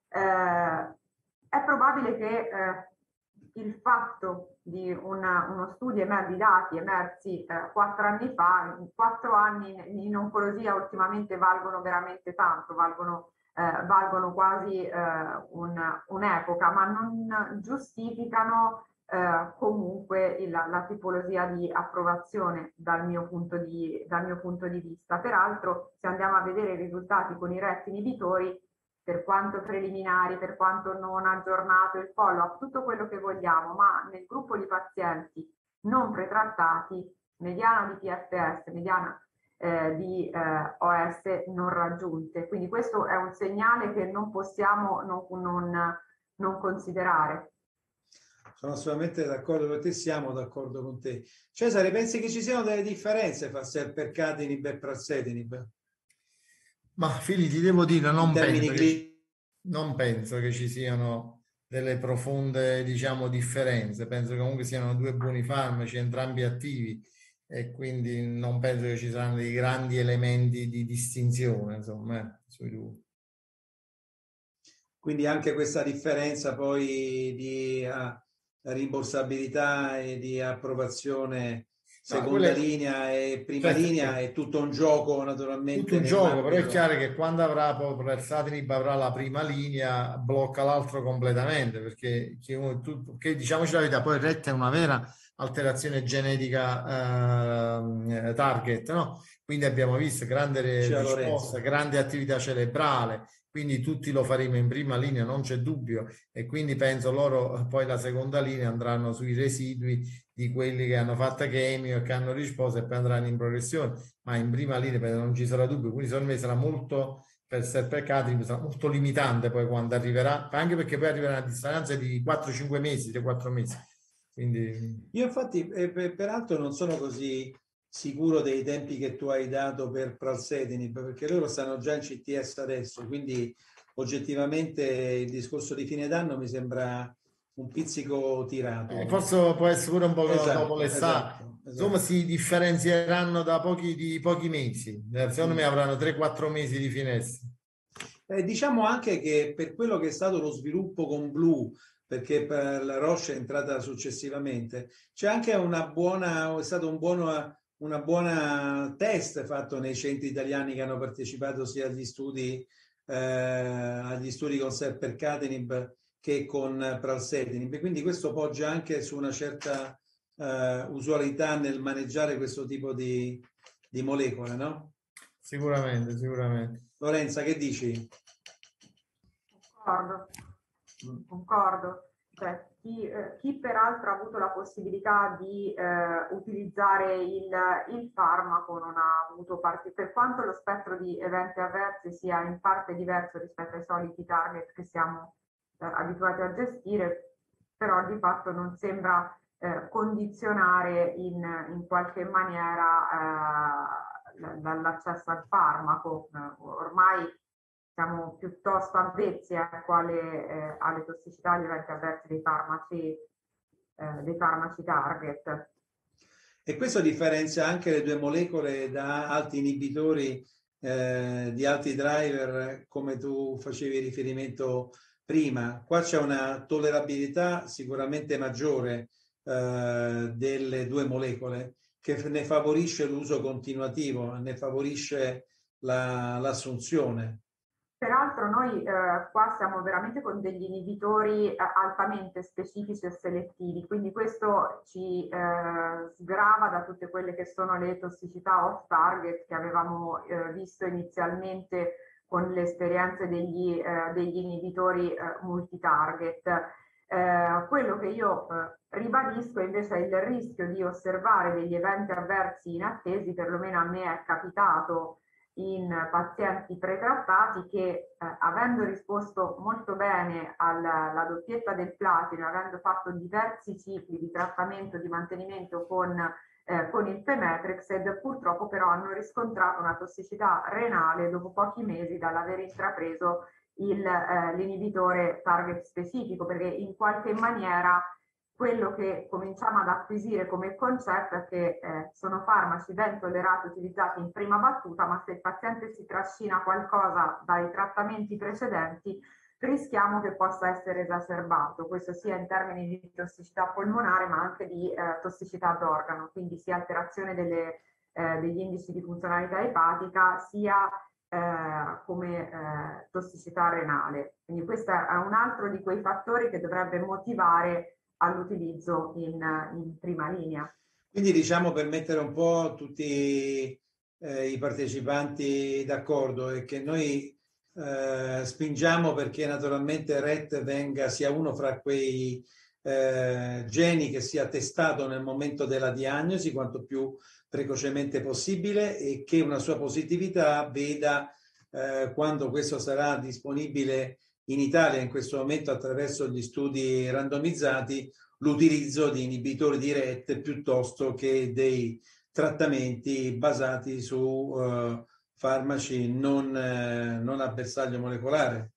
È probabile che il fatto di uno studio di dati emersi 4 anni fa, 4 anni in oncologia ultimamente valgono veramente tanto, valgono quasi un'epoca, ma non giustificano comunque la tipologia di approvazione dal mio punto di vista. Peraltro, se andiamo a vedere i risultati con i RET inibitori, per quanto preliminari, per quanto non aggiornato il follow-up, tutto quello che vogliamo, ma nel gruppo di pazienti non pretrattati, mediana di PFS, mediana di OS non raggiunte. Quindi questo è un segnale che non possiamo non considerare. Sono assolutamente d'accordo con te, siamo d'accordo con te. Cesare, pensi che ci siano delle differenze fra serpercatinib e pralsetinib? Ma Fili, ti devo dire, In termini non penso che ci siano delle profonde, diciamo, differenze. Penso che comunque siano due buoni farmaci, entrambi attivi, e quindi non penso che ci saranno dei grandi elementi di distinzione, insomma, sui due. Quindi anche questa differenza poi di rimborsabilità e di approvazione seconda linea e prima linea è tutto un gioco, naturalmente. Tutto un gioco, però è chiaro che quando avrà pralsetinib avrà la prima linea, blocca l'altro completamente, perché diciamoci la verità, poi RET è una vera alterazione genetica target, no? Quindi abbiamo visto grande risposta, grande attività cerebrale, quindi tutti lo faremo in prima linea, non c'è dubbio, e quindi penso loro poi la seconda linea andranno sui residui di quelli che hanno fatto chemio e che hanno risposto e poi andranno in progressione, ma in prima linea non ci sarà dubbio, quindi secondo me sarà molto, per serpercatinib sarà molto limitante poi quando arriverà, anche perché poi arriverà a distanza di 4-5 mesi, 3-4 mesi. Quindi... Io infatti peraltro non sono così sicuro dei tempi che tu hai dato per pralsetinib, perché loro stanno già in CTS adesso, quindi oggettivamente il discorso di fine d'anno mi sembra un pizzico tirato. Forse può essere pure un po' dopo l'estate. Insomma, si differenzieranno da pochi mesi. Secondo me avranno 3-4 mesi di finestra. Diciamo anche che per quello che è stato lo sviluppo con Blue, perché per la Roche è entrata successivamente, c'è anche è stato una buona test fatto nei centri italiani che hanno partecipato sia agli studi con serpercatinib che con pralsetinib. Quindi questo poggia anche su una certa usualità nel maneggiare questo tipo di molecole, no? Sicuramente. Lorenza, che dici? Concordo. Cioè, chi peraltro ha avuto la possibilità di utilizzare il farmaco non ha avuto per quanto lo spettro di eventi avversi sia in parte diverso rispetto ai soliti target che siamo abituati a gestire, però di fatto non sembra condizionare in qualche maniera l'accesso al farmaco. Ormai siamo piuttosto avvezzi alle tossicità agli eventi avversi dei farmaci target. E questo differenzia anche le due molecole da altri inibitori di altri driver, come tu facevi riferimento prima. Qua c'è una tollerabilità sicuramente maggiore delle due molecole, che ne favorisce l'uso continuativo, ne favorisce l'assunzione. Peraltro noi qua siamo veramente con degli inibitori altamente specifici e selettivi, quindi questo ci sgrava da tutte quelle che sono le tossicità off-target che avevamo visto inizialmente con le esperienze degli inibitori multitarget. Quello che io ribadisco invece è il rischio di osservare degli eventi avversi inattesi, perlomeno a me è capitato in pazienti pretrattati che avendo risposto molto bene alla doppietta del platino, avendo fatto diversi cicli di trattamento di mantenimento con il Pemetrexed, purtroppo però hanno riscontrato una tossicità renale dopo pochi mesi dall'aver intrapreso l'inibitore target specifico, perché in qualche maniera quello che cominciamo ad acquisire come concetto è che sono farmaci ben tollerati, utilizzati in prima battuta, ma se il paziente si trascina qualcosa dai trattamenti precedenti, rischiamo che possa essere esacerbato, questo sia in termini di tossicità polmonare ma anche di tossicità d'organo, quindi sia alterazione degli indici di funzionalità epatica, sia come tossicità renale. Quindi questo è un altro di quei fattori che dovrebbe motivare all'utilizzo in prima linea. Quindi diciamo, per mettere un po' tutti i partecipanti d'accordo, è che noi spingiamo perché naturalmente RET sia uno fra quei geni che sia testato nel momento della diagnosi quanto più precocemente possibile e che una sua positività veda quando questo sarà disponibile in Italia in questo momento attraverso gli studi randomizzati, l'utilizzo di inibitori di RET piuttosto che dei trattamenti basati su farmaci non a bersaglio molecolare.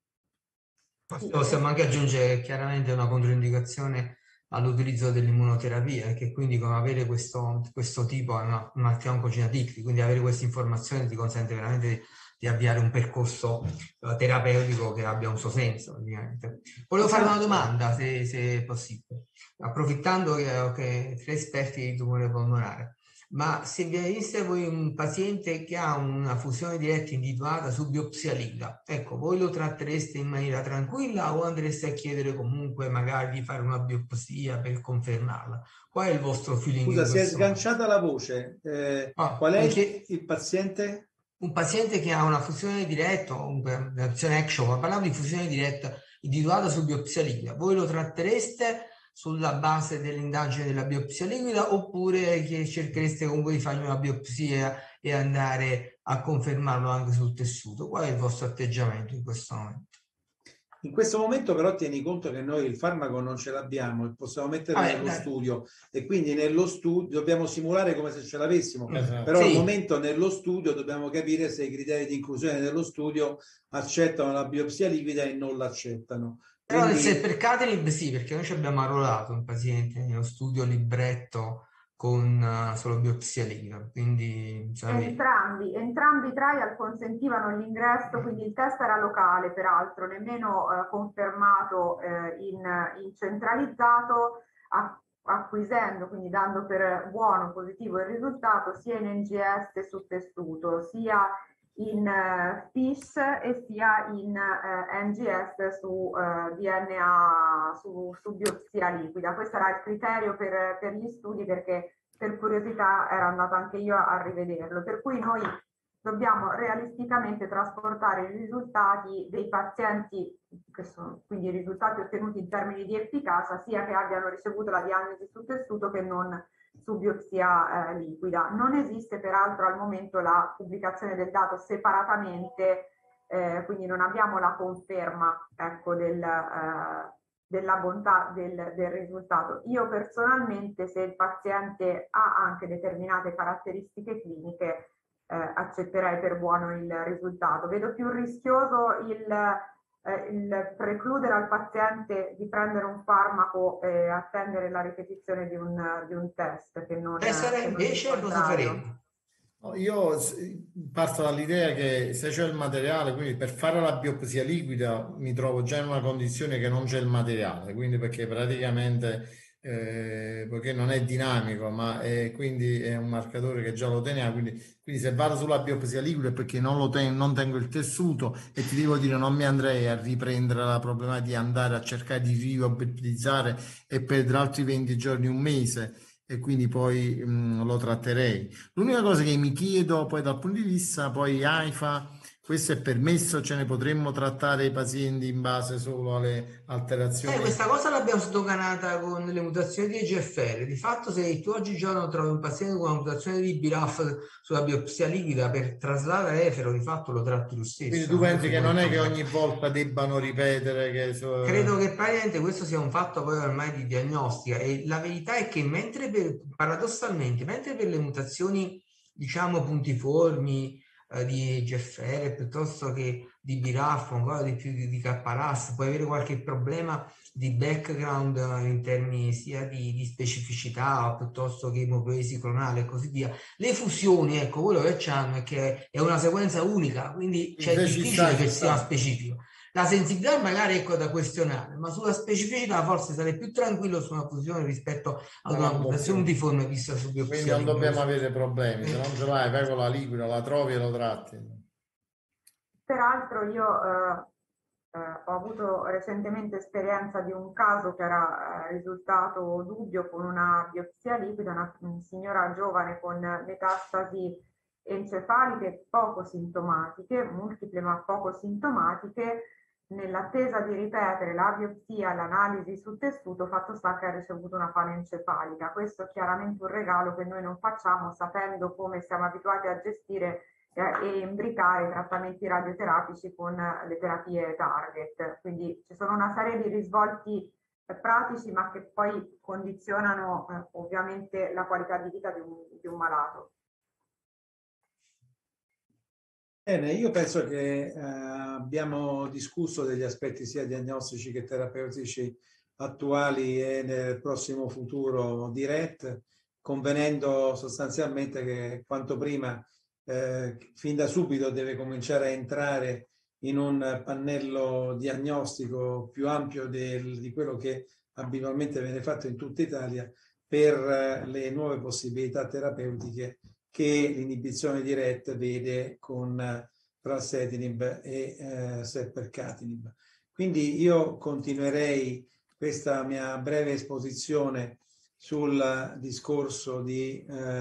Possiamo anche aggiungere chiaramente una controindicazione all'utilizzo dell'immunoterapia, che quindi come avere questo tipo è una malattia oncogenetica, quindi avere questa informazione ti consente veramente di avviare un percorso terapeutico che abbia un suo senso, ovviamente. Volevo fare una domanda, se è possibile, approfittando che tre esperti di tumore polmonare. Ma se venisse voi un paziente che ha una fusione diretta individuata su biopsia liquida, ecco, voi lo trattereste in maniera tranquilla o andreste a chiedere comunque magari di fare una biopsia per confermarla? Qual è il vostro feeling? Scusa, si è sganciata la voce. Qual è il paziente? Un paziente che ha una fusione diretta, un'opzione action, ma parlavo di fusione diretta individuata su biopsia liquida, voi lo trattereste sulla base dell'indagine della biopsia liquida oppure che cerchereste comunque di fargli una biopsia e andare a confermarlo anche sul tessuto? Qual è il vostro atteggiamento in questo momento? In questo momento però tieni conto che noi il farmaco non ce l'abbiamo, possiamo metterlo nello studio e quindi nello studio dobbiamo simulare come se ce l'avessimo, però al momento nello studio dobbiamo capire se i criteri di inclusione nello studio accettano la biopsia liquida e non l'accettano. Però quindi... per Caterib sì, perché noi ci abbiamo arruolato un paziente nello studio libretto con solo biopsia liquida, quindi entrambi i trial consentivano l'ingresso, quindi il test era locale peraltro, nemmeno confermato in centralizzato, acquisendo, quindi dando per buono positivo il risultato sia in NGS su tessuto, sia in FISH e sia in NGS su DNA su biopsia liquida. Questo era il criterio per gli studi, perché per curiosità ero andata anche io a rivederlo, per cui noi dobbiamo realisticamente trasportare i risultati dei pazienti, che sono quindi i risultati ottenuti in termini di efficacia, sia che abbiano ricevuto la diagnosi su tessuto che non su biopsia liquida. Non esiste peraltro al momento la pubblicazione del dato separatamente, quindi non abbiamo la conferma, ecco, della bontà del risultato. Io personalmente, se il paziente ha anche determinate caratteristiche cliniche, accetterei per buono il risultato. Vedo più rischioso il precludere al paziente di prendere un farmaco e attendere la ripetizione di un test che non invece cosa faremo? Io parto dall'idea che se c'è il materiale, quindi per fare la biopsia liquida mi trovo già in una condizione che non c'è il materiale, quindi perché praticamente perché non è dinamico, ma quindi è un marcatore che già lo teniamo, quindi se vado sulla biopsia liquida è perché non tengo il tessuto e ti devo dire non mi andrei a riprendere la problema di andare a cercare di rioptizzare e perdere altri 20 giorni, un mese, e quindi poi lo tratterei. L'unica cosa che mi chiedo poi dal punto di vista poi AIFA, questo è permesso, ce ne potremmo trattare i pazienti in base solo alle alterazioni? Questa cosa l'abbiamo sdoganata con le mutazioni di EGFR. Di fatto, se tu oggigiorno trovi un paziente con una mutazione di BRAF sulla biopsia liquida per traslare all'efero, di fatto lo tratti lo stesso. Quindi tu pensi che non è che ogni volta debbano ripetere che... Credo che praticamente questo sia un fatto poi ormai di diagnostica, e la verità è che paradossalmente, mentre per le mutazioni diciamo puntiformi di EGFR piuttosto che di BRAF, ancora di più di KRAS, puoi avere qualche problema di background in termini sia di specificità piuttosto che emoploesi clonale e così via. Le fusioni, ecco, quello che c'hanno è che è una sequenza unica, quindi c'è difficile che sia specifico. La sensibilità magari è da questionare, ma sulla specificità forse sarei più tranquillo su una fusione rispetto ad una mutazione multiforme vista su biopsia. Quindi non dobbiamo avere problemi, se non ce l'hai, vai con la liquida, la trovi e lo tratti. Peraltro io ho avuto recentemente esperienza di un caso che era risultato dubbio con una biopsia liquida, una signora giovane con metastasi encefaliche poco sintomatiche, multiple ma poco sintomatiche, nell'attesa di ripetere la biopsia, l'analisi sul tessuto, fatto sta che ha ricevuto una panencefalica. Questo è chiaramente un regalo che noi non facciamo, sapendo come siamo abituati a gestire e imbricare i trattamenti radioterapici con le terapie target. Quindi ci sono una serie di risvolti pratici, ma che poi condizionano ovviamente la qualità di vita di un malato. Bene, io penso che abbiamo discusso degli aspetti sia diagnostici che terapeutici attuali e nel prossimo futuro di RET, convenendo sostanzialmente che quanto prima, fin da subito, deve cominciare a entrare in un pannello diagnostico più ampio di quello che abitualmente viene fatto in tutta Italia per le nuove possibilità terapeutiche che l'inibizione di RET vede con pralsetinib e selpercatinib. Quindi io continuerei questa mia breve esposizione sul discorso di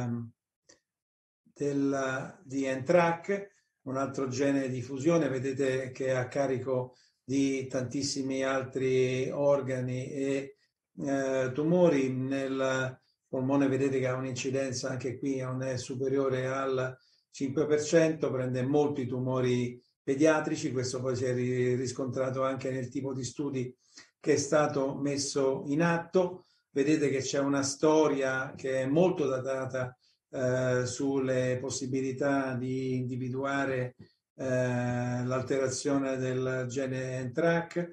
NTRK, un altro gene di fusione, vedete che è a carico di tantissimi altri organi e tumori. Nel polmone vedete che ha un'incidenza anche qui non è superiore al 5%, prende molti tumori pediatrici, questo poi si è riscontrato anche nel tipo di studi che è stato messo in atto. Vedete che c'è una storia che è molto datata sulle possibilità di individuare l'alterazione del gene NTRK,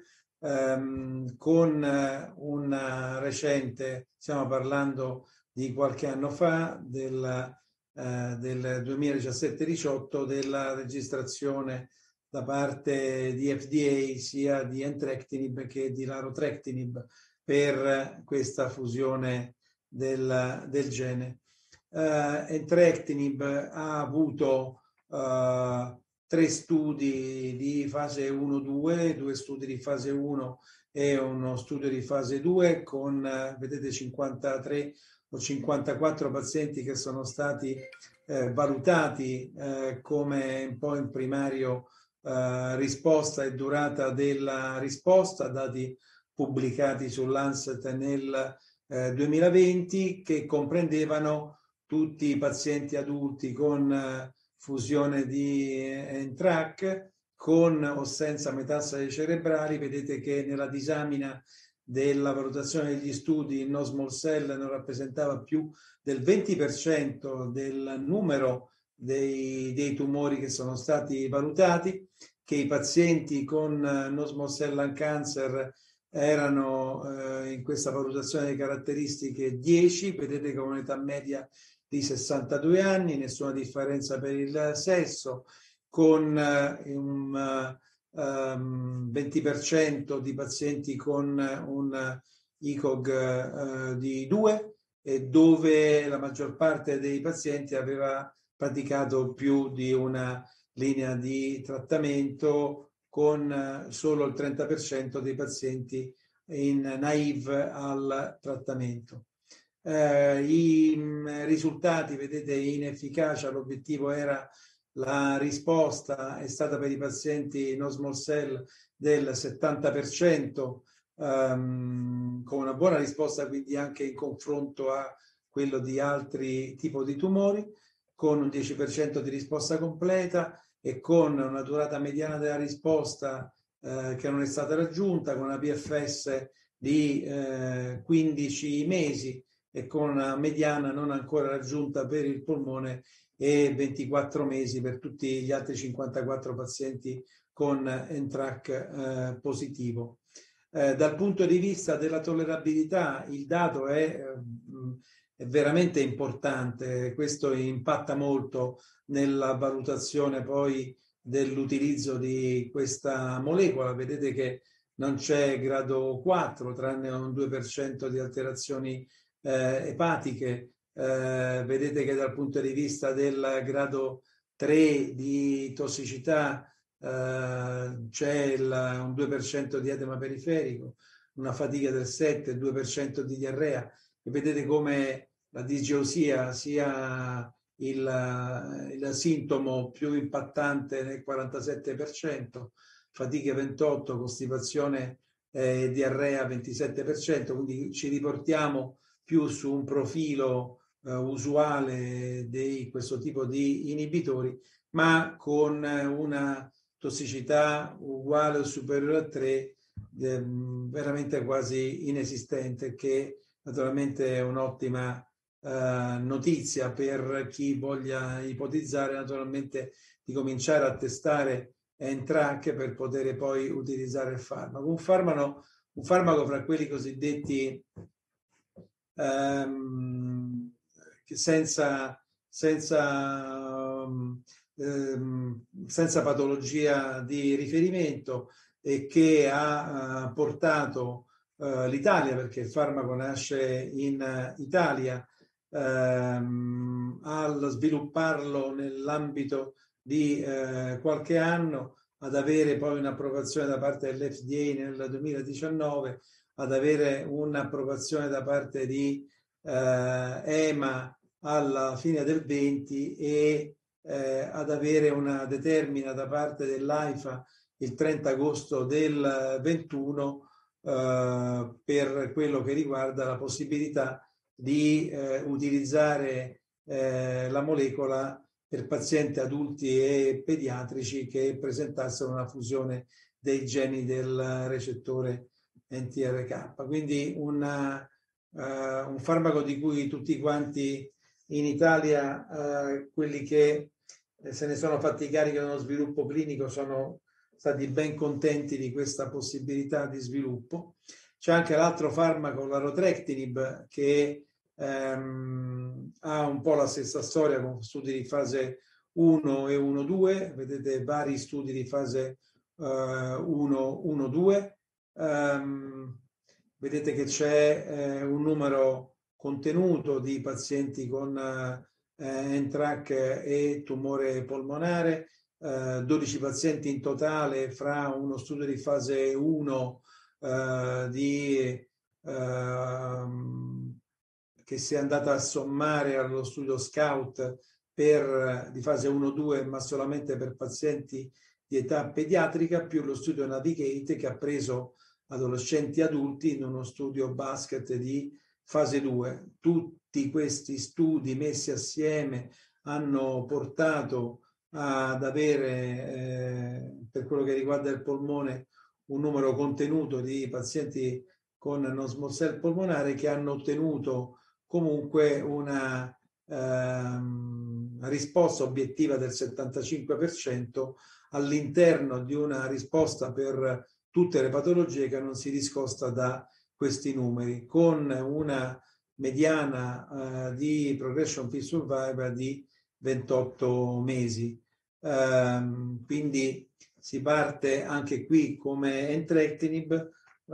con una recente, stiamo parlando di qualche anno fa, del 2017-18, della registrazione da parte di FDA sia di entrectinib che di larotrectinib per questa fusione del gene. Entrectinib ha avuto 3 studi di fase 1-2, 2 studi di fase 1 e uno studio di fase 2 con, vedete, 53 o 54 pazienti che sono stati valutati come un po' in primario risposta e durata della risposta, dati pubblicati sull'Lancet nel 2020, che comprendevano tutti i pazienti adulti con fusione di NTRK, con o senza metastasi cerebrali. Vedete che nella disamina della valutazione degli studi il non-small cell non rappresentava più del 20% del numero dei tumori che sono stati valutati, che i pazienti con non-small cell lung cancer erano in questa valutazione di caratteristiche 10, vedete con un'età media di 62 anni, nessuna differenza per il sesso, con un 20% di pazienti con un ICOG di 2, e dove la maggior parte dei pazienti aveva praticato più di una linea di trattamento, con solo il 30% dei pazienti in naive al trattamento. I risultati, vedete, in efficacia, l'obiettivo era la risposta è stata per i pazienti non small cell del 70%, con una buona risposta quindi anche in confronto a quello di altri tipi di tumori, con un 10% di risposta completa e con una durata mediana della risposta che non è stata raggiunta, con una PFS di 15 mesi e con una mediana non ancora raggiunta per il polmone e 24 mesi per tutti gli altri 54 pazienti con NTRK positivo. Dal punto di vista della tollerabilità, il dato è veramente importante. Questo impatta molto nella valutazione poi dell'utilizzo di questa molecola. Vedete che non c'è grado 4, tranne un 2% di alterazioni epatiche. Vedete che dal punto di vista del grado 3 di tossicità c'è un 2% di edema periferico, una fatica del 7, il 2% di diarrea, e vedete come la disgeusia sia il sintomo più impattante nel 47%, fatiche 28%, costipazione e diarrea 27%, quindi ci riportiamo più su un profilo usuale di questo tipo di inibitori, ma con una tossicità uguale o superiore a 3, veramente quasi inesistente, che naturalmente è un'ottima notizia per chi voglia ipotizzare naturalmente di cominciare a testare N-Track per poter poi utilizzare il farmaco. Un farmaco fra quelli cosiddetti senza patologia di riferimento e che ha portato l'Italia, perché il farmaco nasce in Italia, a svilupparlo nell'ambito di qualche anno, ad avere poi un'approvazione da parte dell'FDA nel 2019, ad avere un'approvazione da parte di EMA alla fine del 20 e ad avere una determina da parte dell'AIFA il 30 agosto del 21 per quello che riguarda la possibilità di utilizzare la molecola per pazienti adulti e pediatrici che presentassero una fusione dei geni del recettore NTRK. Quindi un farmaco di cui tutti quanti in Italia, quelli che se ne sono fatti carico nello sviluppo clinico, sono stati ben contenti di questa possibilità di sviluppo. C'è anche l'altro farmaco, la Rotrectinib, che ha un po' la stessa storia, con studi di fase 1 e 1-2, vedete vari studi di fase 1-1-2. Vedete che c'è un numero contenuto di pazienti con N-Track e tumore polmonare, 12 pazienti in totale fra uno studio di fase 1 che si è andata a sommare allo studio SCOUT di fase 1-2, ma solamente per pazienti di età pediatrica, più lo studio Navigate che ha preso adolescenti adulti in uno studio basket di fase 2. Tutti questi studi messi assieme hanno portato ad avere, per quello che riguarda il polmone, un numero contenuto di pazienti con non small cell polmonare che hanno ottenuto comunque una risposta obiettiva del 75% all'interno di una risposta per tutte le patologie che non si discosta da questi numeri, con una mediana di progression free survival di 28 mesi. Quindi si parte anche qui come Entrectinib,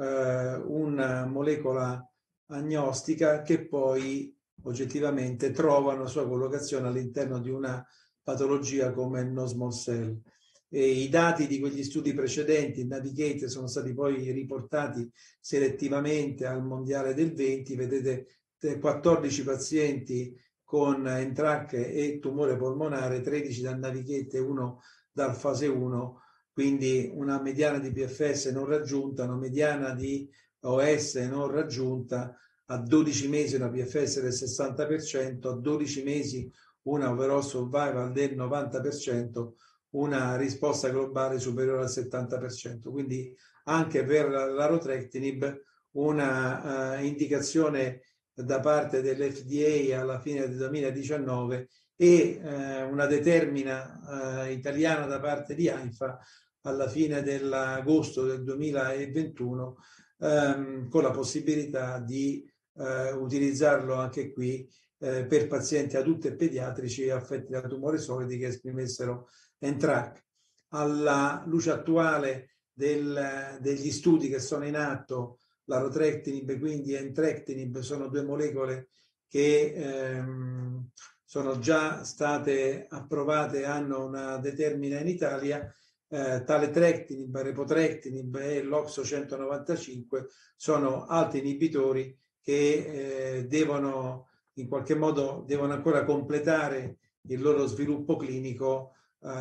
una molecola agnostica che poi oggettivamente trova una sua collocazione all'interno di una patologia come il non-small cell. E i dati di quegli studi precedenti, Navigate, sono stati poi riportati selettivamente al mondiale del 20. Vedete 14 pazienti con N-Track e tumore polmonare, 13 dal Navigate e 1 dal fase 1, quindi una mediana di PFS non raggiunta, una mediana di OS non raggiunta, a 12 mesi una PFS del 60%, a 12 mesi una overall survival del 90%, una risposta globale superiore al 70%. Quindi anche per la Rotrectinib una indicazione da parte dell'FDA alla fine del 2019 e una determina italiana da parte di AIFA alla fine dell'agosto del 2021 con la possibilità di utilizzarlo anche qui per pazienti adulti e pediatrici affetti da tumori solidi che esprimessero N-Track. Alla luce attuale degli studi che sono in atto, la Rotrectinib quindi e Entrectinib sono due molecole che sono già state approvate e hanno una determina in Italia. Taletrectinib, Repotrectinib e l'Oxo 195 sono altri inibitori che devono in qualche modo ancora completare il loro sviluppo clinico,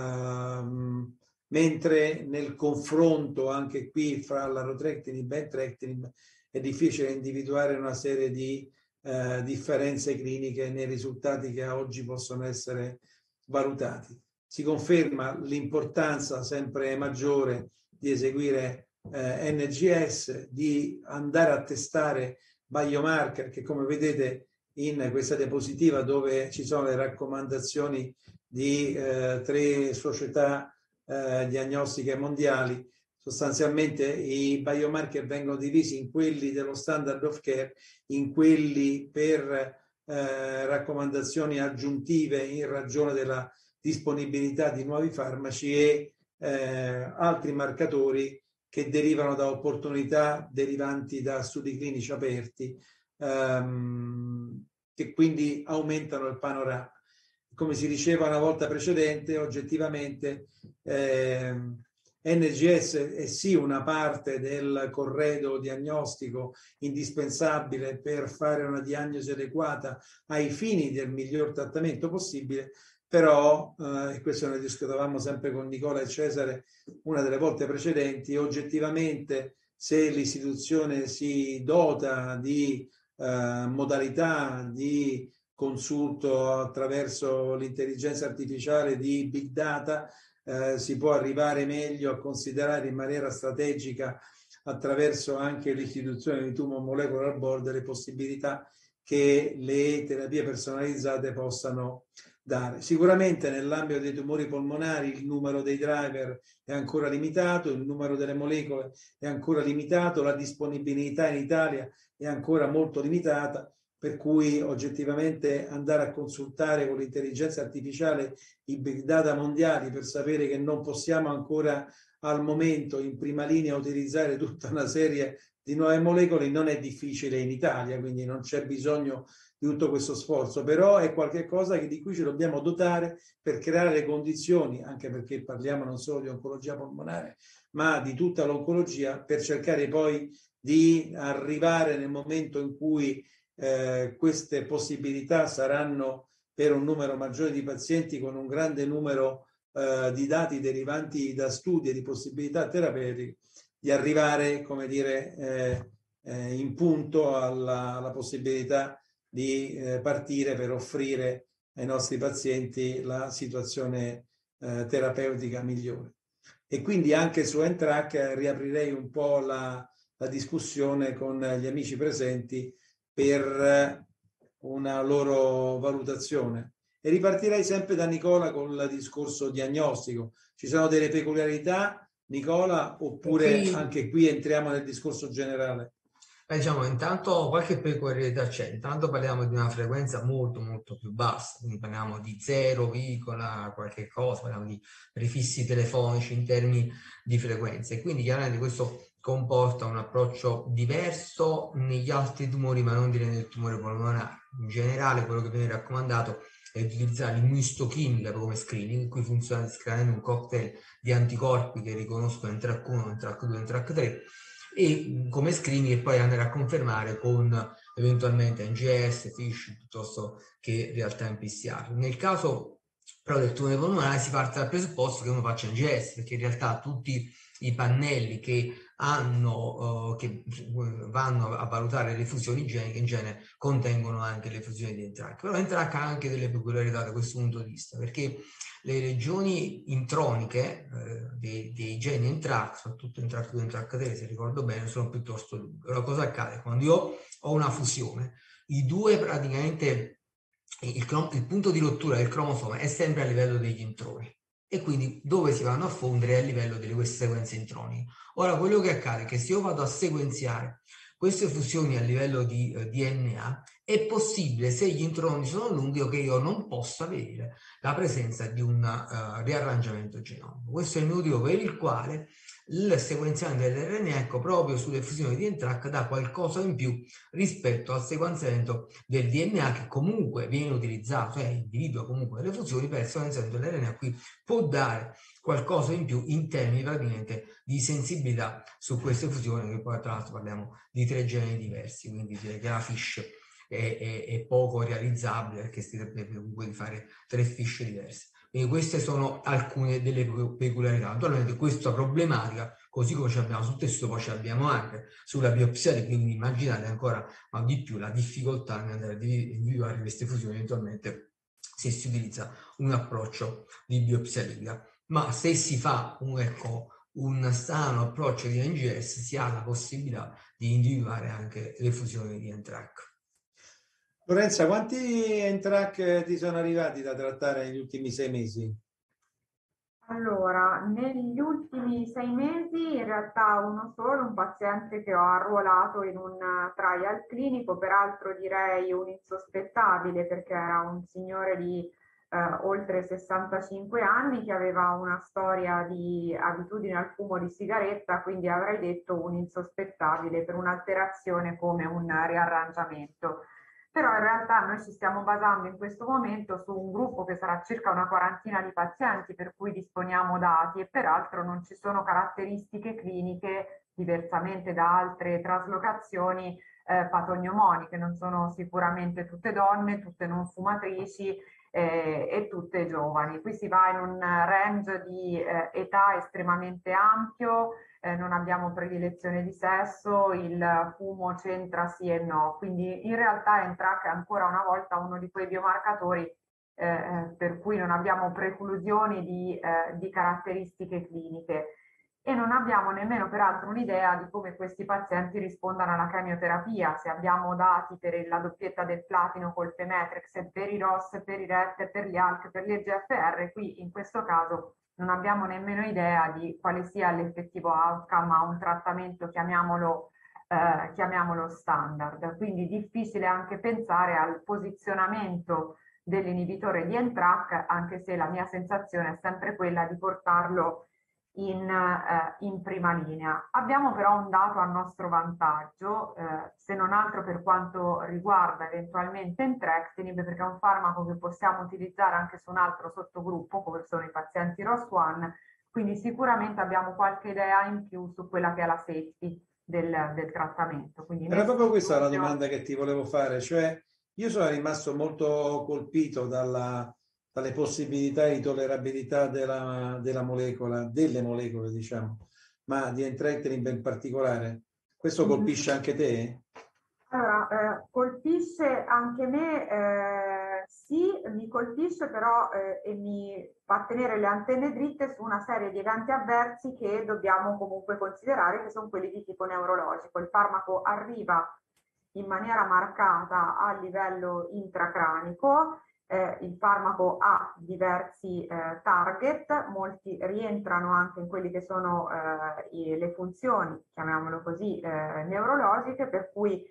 mentre nel confronto anche qui fra la larotrectinib e entrectinib è difficile individuare una serie di differenze cliniche nei risultati che oggi possono essere valutati. Si conferma l'importanza sempre maggiore di eseguire NGS, di andare a testare biomarker che, come vedete in questa diapositiva dove ci sono le raccomandazioni di 3 società diagnostiche mondiali, sostanzialmente i biomarker vengono divisi in quelli dello standard of care, in quelli per raccomandazioni aggiuntive in ragione della disponibilità di nuovi farmaci e altri marcatori che derivano da opportunità derivanti da studi clinici aperti, che quindi aumentano il panorama. Come si diceva una volta precedente, oggettivamente NGS è sì una parte del corredo diagnostico indispensabile per fare una diagnosi adeguata ai fini del miglior trattamento possibile, però, e questo ne discutevamo sempre con Nicola e Cesare una delle volte precedenti, oggettivamente se l'istituzione si dota di modalità di consulto attraverso l'intelligenza artificiale di big data, si può arrivare meglio a considerare in maniera strategica, attraverso anche l'istituzione di Tumor Molecular Board, le possibilità che le terapie personalizzate possano dare. Sicuramente nell'ambito dei tumori polmonari il numero dei driver è ancora limitato, il numero delle molecole è ancora limitato, la disponibilità in Italia è ancora molto limitata, per cui oggettivamente andare a consultare con l'intelligenza artificiale i big data mondiali per sapere che non possiamo ancora al momento in prima linea utilizzare tutta una serie di nuove molecole non è difficile in Italia, quindi non c'è bisogno di tutto questo sforzo, però è qualcosa di cui ci dobbiamo dotare per creare le condizioni, anche perché parliamo non solo di oncologia polmonare, ma di tutta l'oncologia, per cercare poi di arrivare nel momento in cui queste possibilità saranno per un numero maggiore di pazienti con un grande numero di dati derivanti da studi e di possibilità terapeutiche, di arrivare, come dire, in punto alla possibilità di partire per offrire ai nostri pazienti la situazione terapeutica migliore. E quindi anche su NTRK riaprirei un po' la discussione con gli amici presenti per una loro valutazione. E ripartirei sempre da Nicola con il discorso diagnostico. Ci sono delle peculiarità, Nicola, oppure anche qui entriamo nel discorso generale? Diciamo, intanto qualche peculiarità c'è. Intanto parliamo di una frequenza molto molto più bassa, quindi parliamo di 0, qualche cosa, parliamo di prefissi telefonici in termini di frequenze. Quindi chiaramente questo comporta un approccio diverso negli altri tumori, ma non direi nel tumore polmonare. In generale quello che viene raccomandato è utilizzare l'immunoistochimica come screening, in cui funziona descrivendo un cocktail di anticorpi che riconoscono NTRK1, NTRK2, NTRK3, e come screening e poi andare a confermare con eventualmente NGS, FISH piuttosto che real-time PCR. Nel caso però del tumore polmonare si parte dal presupposto che uno faccia NGS, perché in realtà tutti i pannelli che vanno a valutare le fusioni geniche in genere contengono anche le fusioni di NTRK. Però NTRK ha anche delle peculiarità da questo punto di vista, perché le regioni introniche dei geni NTRK, soprattutto NTRK2 e NTRK3, se ricordo bene, sono piuttosto lunghe. Allora cosa accade? Quando io ho una fusione, i due praticamente, il punto di rottura del cromosoma è sempre a livello degli introni, e quindi dove si vanno a fondere è a livello di queste sequenze introniche. Ora quello che accade è che se io vado a sequenziare queste fusioni a livello di DNA, è possibile, se gli introni sono lunghi, che io non possa avere la presenza di un riarrangiamento genomico. Questo è il motivo per il quale il sequenziamento dell'RNA, proprio sulle fusioni di NTRK, dà qualcosa in più rispetto al sequenziamento del DNA, che comunque viene utilizzato, individua comunque le fusioni, per il sequenziamento dell'RNA qui può dare qualcosa in più in termini praticamente di sensibilità su queste fusioni, che poi tra l'altro parliamo di 3 geni diversi, quindi direi che la FISH è poco realizzabile, perché si tratterebbe comunque di fare 3 fiche diverse. Quindi queste sono alcune delle peculiarità. Naturalmente questa problematica, così come ci abbiamo sul testo, poi ci abbiamo anche sulla biopsia, quindi immaginate ancora ma di più la difficoltà nell'andare a individuare queste fusioni eventualmente se si utilizza un approccio di biopsia liquida. Ma se si fa un sano approccio di NGS, si ha la possibilità di individuare anche le fusioni di NTRK. Lorenza, quanti NTRK ti sono arrivati da trattare negli ultimi 6 mesi? Allora, negli ultimi 6 mesi in realtà uno solo, un paziente che ho arruolato in un trial clinico, peraltro direi un insospettabile perché era un signore di oltre 65 anni che aveva una storia di abitudine al fumo di sigaretta, quindi avrei detto un insospettabile per un'alterazione come un riarrangiamento. Però in realtà noi ci stiamo basando in questo momento su un gruppo che sarà circa una quarantina di pazienti per cui disponiamo dati e peraltro non ci sono caratteristiche cliniche, diversamente da altre traslocazioni, patognomoniche, non sono sicuramente tutte donne, tutte non fumatrici e tutte giovani. Qui si va in un range di età estremamente ampio, non abbiamo predilezione di sesso, il fumo c'entra sì e no, quindi in realtà NTRK è ancora una volta uno di quei biomarcatori per cui non abbiamo preclusioni di caratteristiche cliniche e non abbiamo nemmeno peraltro un'idea di come questi pazienti rispondano alla chemioterapia, se abbiamo dati per la doppietta del platino col Pemetrexed, per i ROS, per i RET, per gli ALK, per gli EGFR, qui in questo caso non abbiamo nemmeno idea di quale sia l'effettivo outcome a un trattamento, chiamiamolo standard. Quindi difficile anche pensare al posizionamento dell'inibitore di NTRK, anche se la mia sensazione è sempre quella di portarlo in prima linea. Abbiamo però un dato a nostro vantaggio, se non altro per quanto riguarda eventualmente entrectinib, perché è un farmaco che possiamo utilizzare anche su un altro sottogruppo, come sono i pazienti ROS1, quindi sicuramente abbiamo qualche idea in più su quella che è la safety del trattamento. Quindi era proprio questa la domanda che ti volevo fare, cioè io sono rimasto molto colpito dalle possibilità di tollerabilità delle molecole, diciamo, ma di entrectinib in particolare. Questo colpisce anche te? Allora, colpisce anche me, sì, mi colpisce però e mi fa tenere le antenne dritte su una serie di eventi avversi che dobbiamo comunque considerare, che sono quelli di tipo neurologico. Il farmaco arriva in maniera marcata a livello intracranico, il farmaco ha diversi target, molti rientrano anche in quelli che sono le funzioni, chiamiamolo così, neurologiche, per cui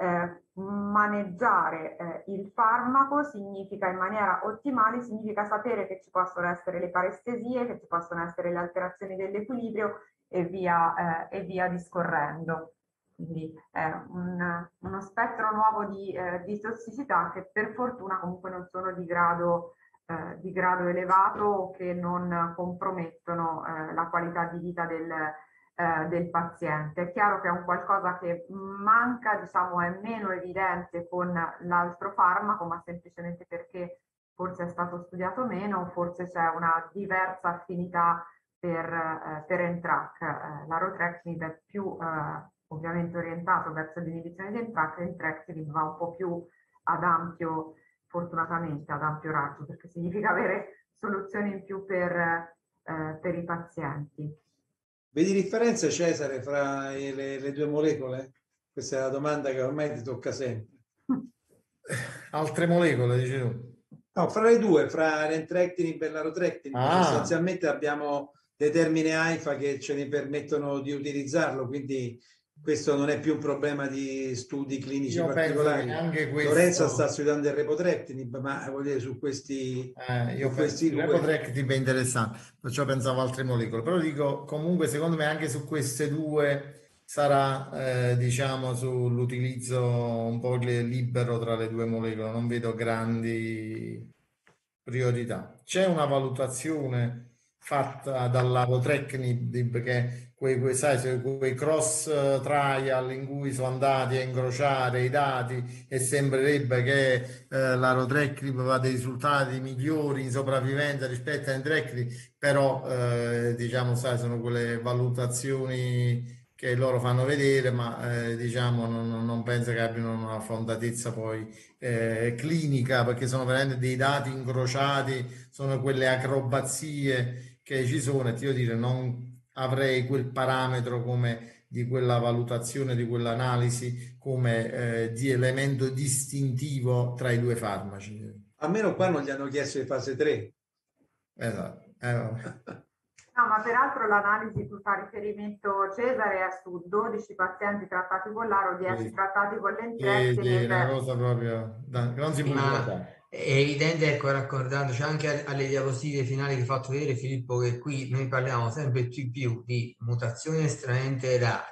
maneggiare il farmaco significa in maniera ottimale, significa sapere che ci possono essere le parestesie, che ci possono essere le alterazioni dell'equilibrio e via discorrendo. Quindi è uno spettro nuovo di tossicità che per fortuna comunque non sono di grado elevato o che non compromettono la qualità di vita del paziente. È chiaro che è un qualcosa che manca, diciamo, è meno evidente con l'altro farmaco, ma semplicemente perché forse è stato studiato meno, forse c'è una diversa affinità per NTRK. Larotrectinib è più ovviamente orientato verso l'inibizione di NTRK, e il entrectinib va un po' più ad ampio, fortunatamente ad ampio raggio, perché significa avere soluzioni in più per i pazienti. Vedi differenze, Cesare, fra le due molecole? Questa è la domanda che ormai ti tocca sempre. Altre molecole, dici tu? No, fra le due, fra l'entrectinib e l'arotrectinib, sostanzialmente abbiamo determine AIFA che ce ne permettono di utilizzarlo, quindi questo non è più un problema di studi clinici particolari. Anche questo... Lorenza sta studiando il repotrectinib, ma vuol dire su questi, questi due... Il repotrectinib è interessante, perciò pensavo a altre molecole, però dico comunque secondo me anche su queste due sarà diciamo sull'utilizzo un po' libero tra le due molecole, non vedo grandi priorità. C'è una valutazione fatta dall'Arotrectinib, che è quei cross trial in cui sono andati a incrociare i dati e sembrerebbe che la Rotreclip va dei risultati migliori in sopravvivenza rispetto ai Entreclip, però diciamo, sai, sono quelle valutazioni che loro fanno vedere, ma diciamo non penso che abbiano una fondatezza poi clinica, perché sono veramente dei dati incrociati, sono quelle acrobazie che ci sono, e ti devo dire, non avrei quel parametro come di quella valutazione, di quell'analisi come di elemento distintivo tra i due farmaci. Almeno qua non gli hanno chiesto di fase 3. Esatto. No, ma peraltro l'analisi cui fa riferimento Cesare è su 12 pazienti trattati con l'aro, 10 trattati con l'entrectinib. È una cosa proprio che non si può guardare. È evidente, ecco, raccordandoci anche alle diapositive finali che hai fatto vedere, Filippo, che qui noi parliamo sempre più di mutazioni estremamente rare,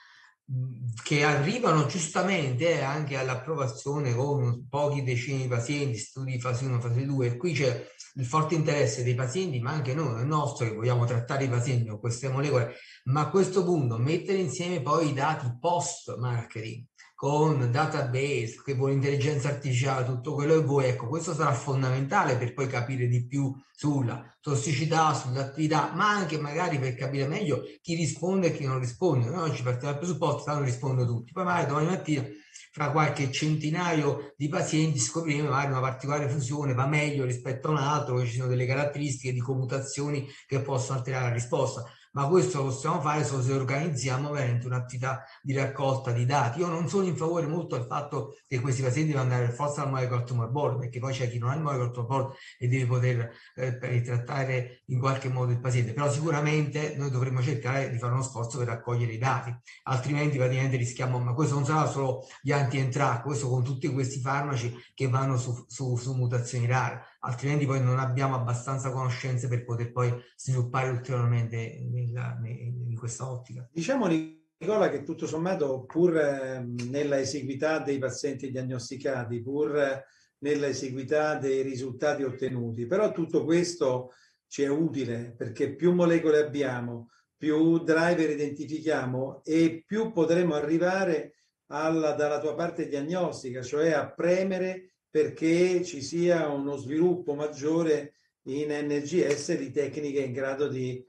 che arrivano giustamente anche all'approvazione con pochi decine di pazienti, studi di fase 1, fase 2, e qui c'è il forte interesse dei pazienti, ma anche noi, il nostro, che vogliamo trattare i pazienti con queste molecole, ma a questo punto mettere insieme poi i dati post-marketing, con database, che vuole intelligenza artificiale, tutto quello che vuoi, ecco, questo sarà fondamentale per poi capire di più sulla tossicità, sull'attività, ma anche magari per capire meglio chi risponde e chi non risponde. Noi oggi partiamo dal presupposto che non rispondono tutti, poi magari domani mattina fra qualche centinaio di pazienti scopriremo magari una particolare fusione va meglio rispetto a un altro, che ci sono delle caratteristiche di comutazioni che possono alterare la risposta. Ma questo lo possiamo fare solo se organizziamo veramente un'attività di raccolta di dati. Io non sono in favore molto del fatto che questi pazienti devono andare per forza al molecular tumor board, perché poi c'è chi non ha il molecular tumor board e deve poter trattare in qualche modo il paziente, però sicuramente noi dovremmo cercare di fare uno sforzo per raccogliere i dati, altrimenti praticamente rischiamo, ma questo non sarà solo gli anti-entrac, questo con tutti questi farmaci che vanno su mutazioni rare, altrimenti poi non abbiamo abbastanza conoscenze per poter poi sviluppare ulteriormente in questa ottica. Diciamo, Nicola, che tutto sommato, pur nella esiguità dei pazienti diagnosticati, pur nella esiguità dei risultati ottenuti, però tutto questo ci è utile, perché più molecole abbiamo, più driver identifichiamo e più potremo arrivare dalla tua parte diagnostica, cioè a premere perché ci sia uno sviluppo maggiore in NGS di tecniche in grado di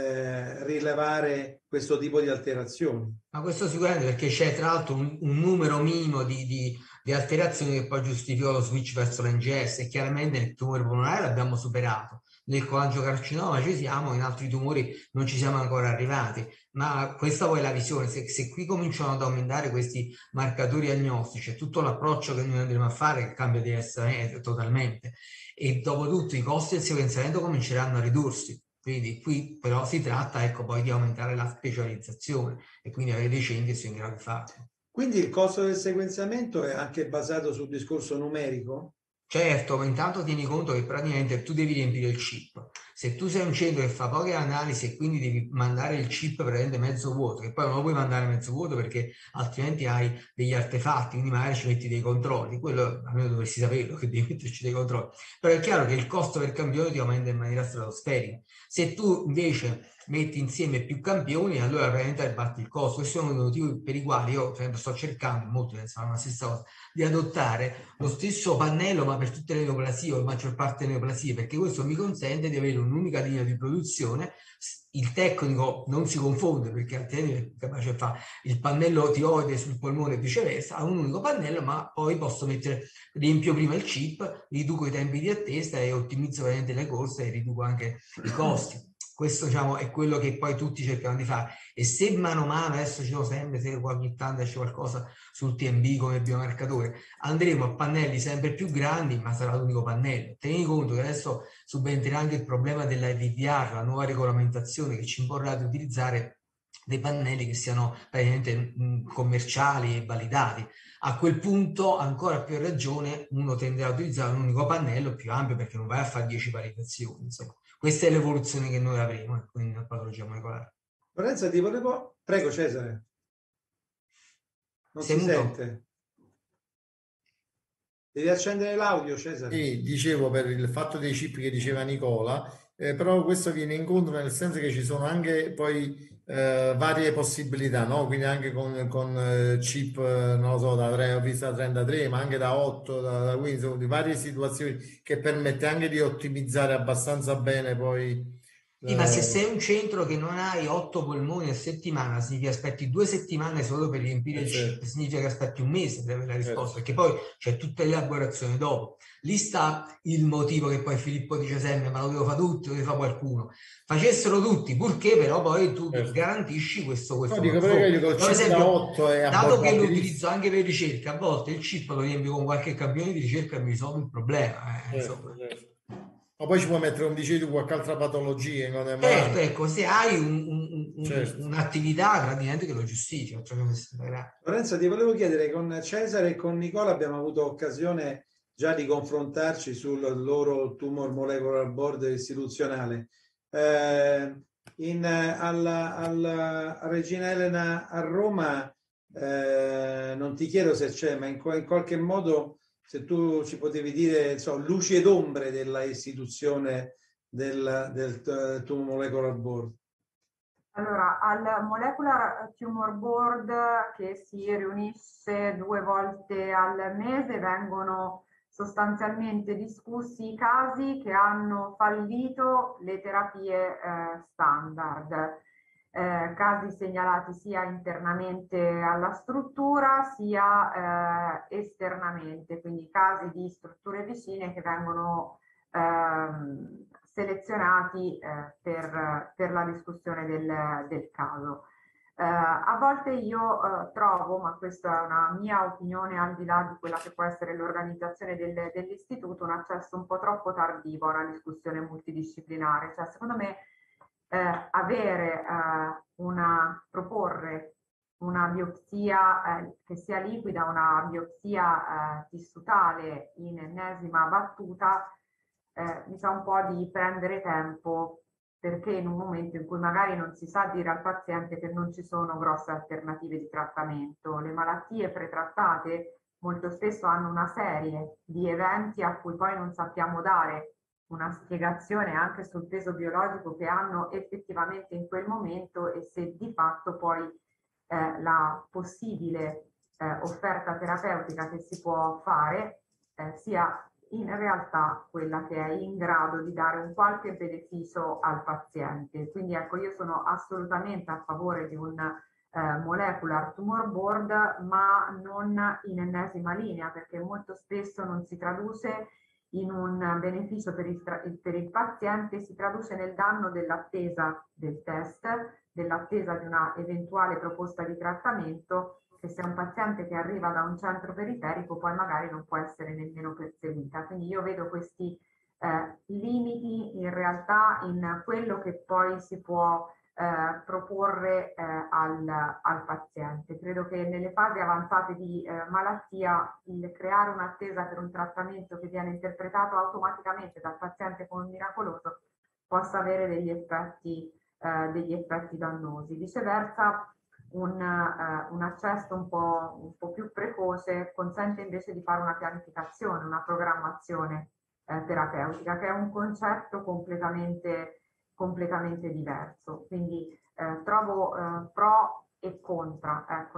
rilevare questo tipo di alterazioni. Ma questo sicuramente, perché c'è tra l'altro un numero minimo di alterazioni che poi giustifica lo switch verso l'NGS, e chiaramente nel tumore polmonare l'abbiamo superato, nel colangiocarcinoma ci siamo, in altri tumori non ci siamo ancora arrivati, ma questa poi è la visione. Se qui cominciano ad aumentare questi marcatori diagnostici, è tutto l'approccio che noi andremo a fare che cambia di essere totalmente, e dopo tutto i costi del sequenziamento cominceranno a ridursi. Quindi qui però si tratta, ecco, poi di aumentare la specializzazione e quindi avere dei centri che sono in grado di farlo. Quindi il costo del sequenziamento è anche basato sul discorso numerico? Certo, ma intanto tieni conto che praticamente tu devi riempire il chip. Se tu sei un centro che fa poche analisi e quindi devi mandare il chip praticamente mezzo vuoto, che poi non lo puoi mandare mezzo vuoto perché altrimenti hai degli artefatti, quindi magari ci metti dei controlli, quello almeno dovresti saperlo che devi metterci dei controlli. Però è chiaro che il costo per campione ti aumenta in maniera stratosferica. Se tu invece metti insieme più campioni, allora praticamente abbatti il costo. Questo è uno dei motivi per i quali io sto cercando, molto pensano la stessa cosa, di adottare lo stesso pannello ma per tutte le neoplasie o la maggior parte delle neoplasie, perché questo mi consente di avere un'unica linea di produzione. Il tecnico non si confonde, perché altrimenti è capace di fare il pannello tiroide sul polmone e viceversa, ha un unico pannello, ma poi posso riempio prima il chip, riduco i tempi di attesa e ottimizzo veramente le corse e riduco anche i costi. Questo, diciamo, è quello che poi tutti cercano di fare, e se mano a mano, adesso ci sono sempre, se ogni tanto esce qualcosa sul TMB come biomarcatore, andremo a pannelli sempre più grandi, ma sarà l'unico pannello. Tenete conto che adesso subentrerà anche il problema dell'IVDR, la nuova regolamentazione che ci imporrà di utilizzare dei pannelli che siano praticamente commerciali e validati. A quel punto, ancora più ragione, uno tenderà a utilizzare un unico pannello più ampio, perché non vai a fare 10 validazioni, insomma. Questa è l'evoluzione che noi avremo, quindi nella patologia molecolare. Lorenzo, ti volevo... Prego, Cesare. Non si sente. Devi accendere l'audio, Cesare. Sì, dicevo, per il fatto dei chip che diceva Nicola, però questo viene incontro nel senso che ci sono anche poi varie possibilità, no? Quindi anche con chip, non lo so, da 3, ho visto da 33, ma anche da 8, quindi insomma, di varie situazioni che permette anche di ottimizzare abbastanza bene poi. Sì, ma se sei un centro che non hai 8 polmoni a settimana, significa aspetti 2 settimane solo per riempire il chip, significa che aspetti un mese per avere la risposta, perché poi c'è tutta l'elaborazione dopo. Lì sta il motivo che poi Filippo dice sempre, ma lo devo fare tutti, lo deve fare qualcuno. Facessero tutti, purché però poi tu garantisci questo no, dico perché col per chip da 8 è dato che lo utilizzo anche per ricerca, a volte il chip lo riempio con qualche campione di ricerca e mi risolve il problema. Insomma. Ma poi ci puoi mettere, come dicevi tu, qualche altra patologia. Certo, ecco, se hai un'attività gradiente che lo giustifica. Lorenzo, ti volevo chiedere, con Cesare e con Nicola abbiamo avuto occasione già di confrontarci sul loro Tumor Molecular Board istituzionale. Alla Regina Elena a Roma, non ti chiedo se c'è, ma in qualche modo, se tu ci potevi dire, insomma, luci ed ombre della istituzione del Tumor Molecular Board. Allora, al Molecular Tumor Board, che si riunisce 2 volte al mese, vengono sostanzialmente discussi i casi che hanno fallito le terapie standard, casi segnalati sia internamente alla struttura sia esternamente, quindi casi di strutture vicine che vengono selezionati per la discussione del caso. A volte io trovo, ma questa è una mia opinione al di là di quella che può essere l'organizzazione dell'istituto, un accesso un po' troppo tardivo a una discussione multidisciplinare. Cioè, secondo me proporre una biopsia che sia liquida, una biopsia tissutale in ennesima battuta, mi sa un po' di prendere tempo, perché in un momento in cui magari non si sa dire al paziente che non ci sono grosse alternative di trattamento, le malattie pretrattate molto spesso hanno una serie di eventi a cui poi non sappiamo dare una spiegazione anche sul peso biologico che hanno effettivamente in quel momento e se di fatto poi la possibile offerta terapeutica che si può fare sia in realtà quella che è in grado di dare un qualche beneficio al paziente. Quindi ecco, io sono assolutamente a favore di un Molecular Tumor Board, ma non in ennesima linea, perché molto spesso non si traduce in un beneficio per il paziente, si traduce nel danno dell'attesa del test, dell'attesa di una eventuale proposta di trattamento, che se è un paziente che arriva da un centro periferico poi magari non può essere nemmeno perseguita. Quindi io vedo questi limiti in realtà in quello che poi si può proporre al paziente. Credo che nelle fasi avanzate di malattia il creare un'attesa per un trattamento che viene interpretato automaticamente dal paziente come miracoloso possa avere degli effetti dannosi. Viceversa, un accesso un po' più precoce consente invece di fare una pianificazione, una programmazione terapeutica, che è un concetto completamente diverso. Quindi trovo pro e contra, ecco,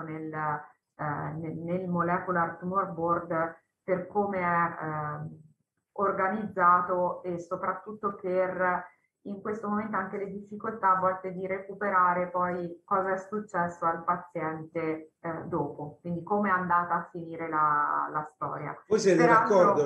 nel Molecular Tumor Board per come è organizzato e soprattutto per in questo momento anche le difficoltà a volte di recuperare poi cosa è successo al paziente dopo, quindi come è andata a finire la storia. Voi siete d'accordo?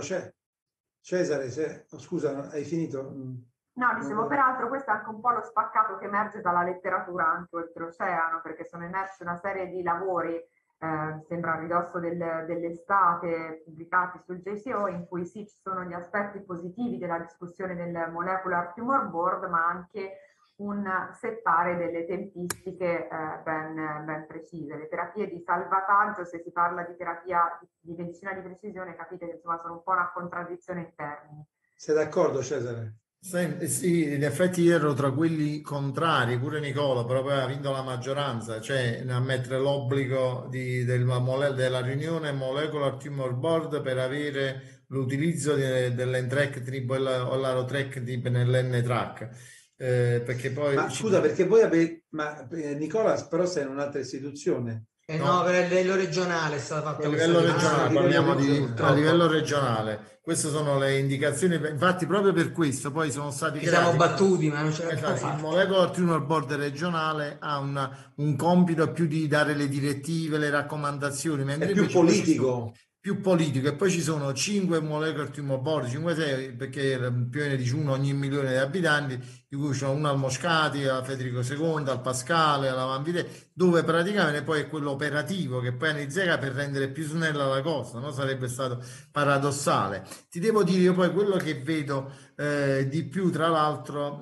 Cesare, scusa, hai finito? No, dicevo, peraltro questo è anche un po' lo spaccato che emerge dalla letteratura anche oltreoceano, perché sono emersi una serie di lavori, sembra a ridosso dell'estate, pubblicati sul JCO, in cui sì, ci sono gli aspetti positivi della discussione del Molecular Tumor Board, ma anche un settare delle tempistiche ben precise. Le terapie di salvataggio, se si parla di terapia di medicina di precisione, capite che insomma sono un po' una contraddizione in termini. Sei d'accordo, Cesare? Sì, in effetti io ero tra quelli contrari, pure Nicola, però poi ha vinto la maggioranza, cioè a mettere l'obbligo della riunione Molecular Tumor Board per avere l'utilizzo dell'entrectinib o l'arotrectinib nell'N-TRAC. perché poi... Ma scusa, perché voi avete... Ma Nicola, però sei in un'altra istituzione. No, per il livello regionale è stata fatta A questa livello regionale, parliamo a livello regionale, queste sono le indicazioni, infatti proprio per questo poi sono stati ci siamo creati. battuti, ma non ce l'abbiamo Esatto, il fatta. Molecular Tumor Board regionale ha un compito più di dare le direttive, le raccomandazioni, mentre È più invece poi ci sono politico. più politico, e poi ci sono 5 Molecular Tumor Board, 5-6, perché più o meno dice uno ogni milione di abitanti, di cui c'è uno al Moscati, a Federico II, al Pascale, alla Vanvite, dove praticamente poi è quello operativo che poi Anizzega per rendere più snella la cosa, no? Sarebbe stato paradossale. Ti devo dire, io poi quello che vedo di più, tra l'altro,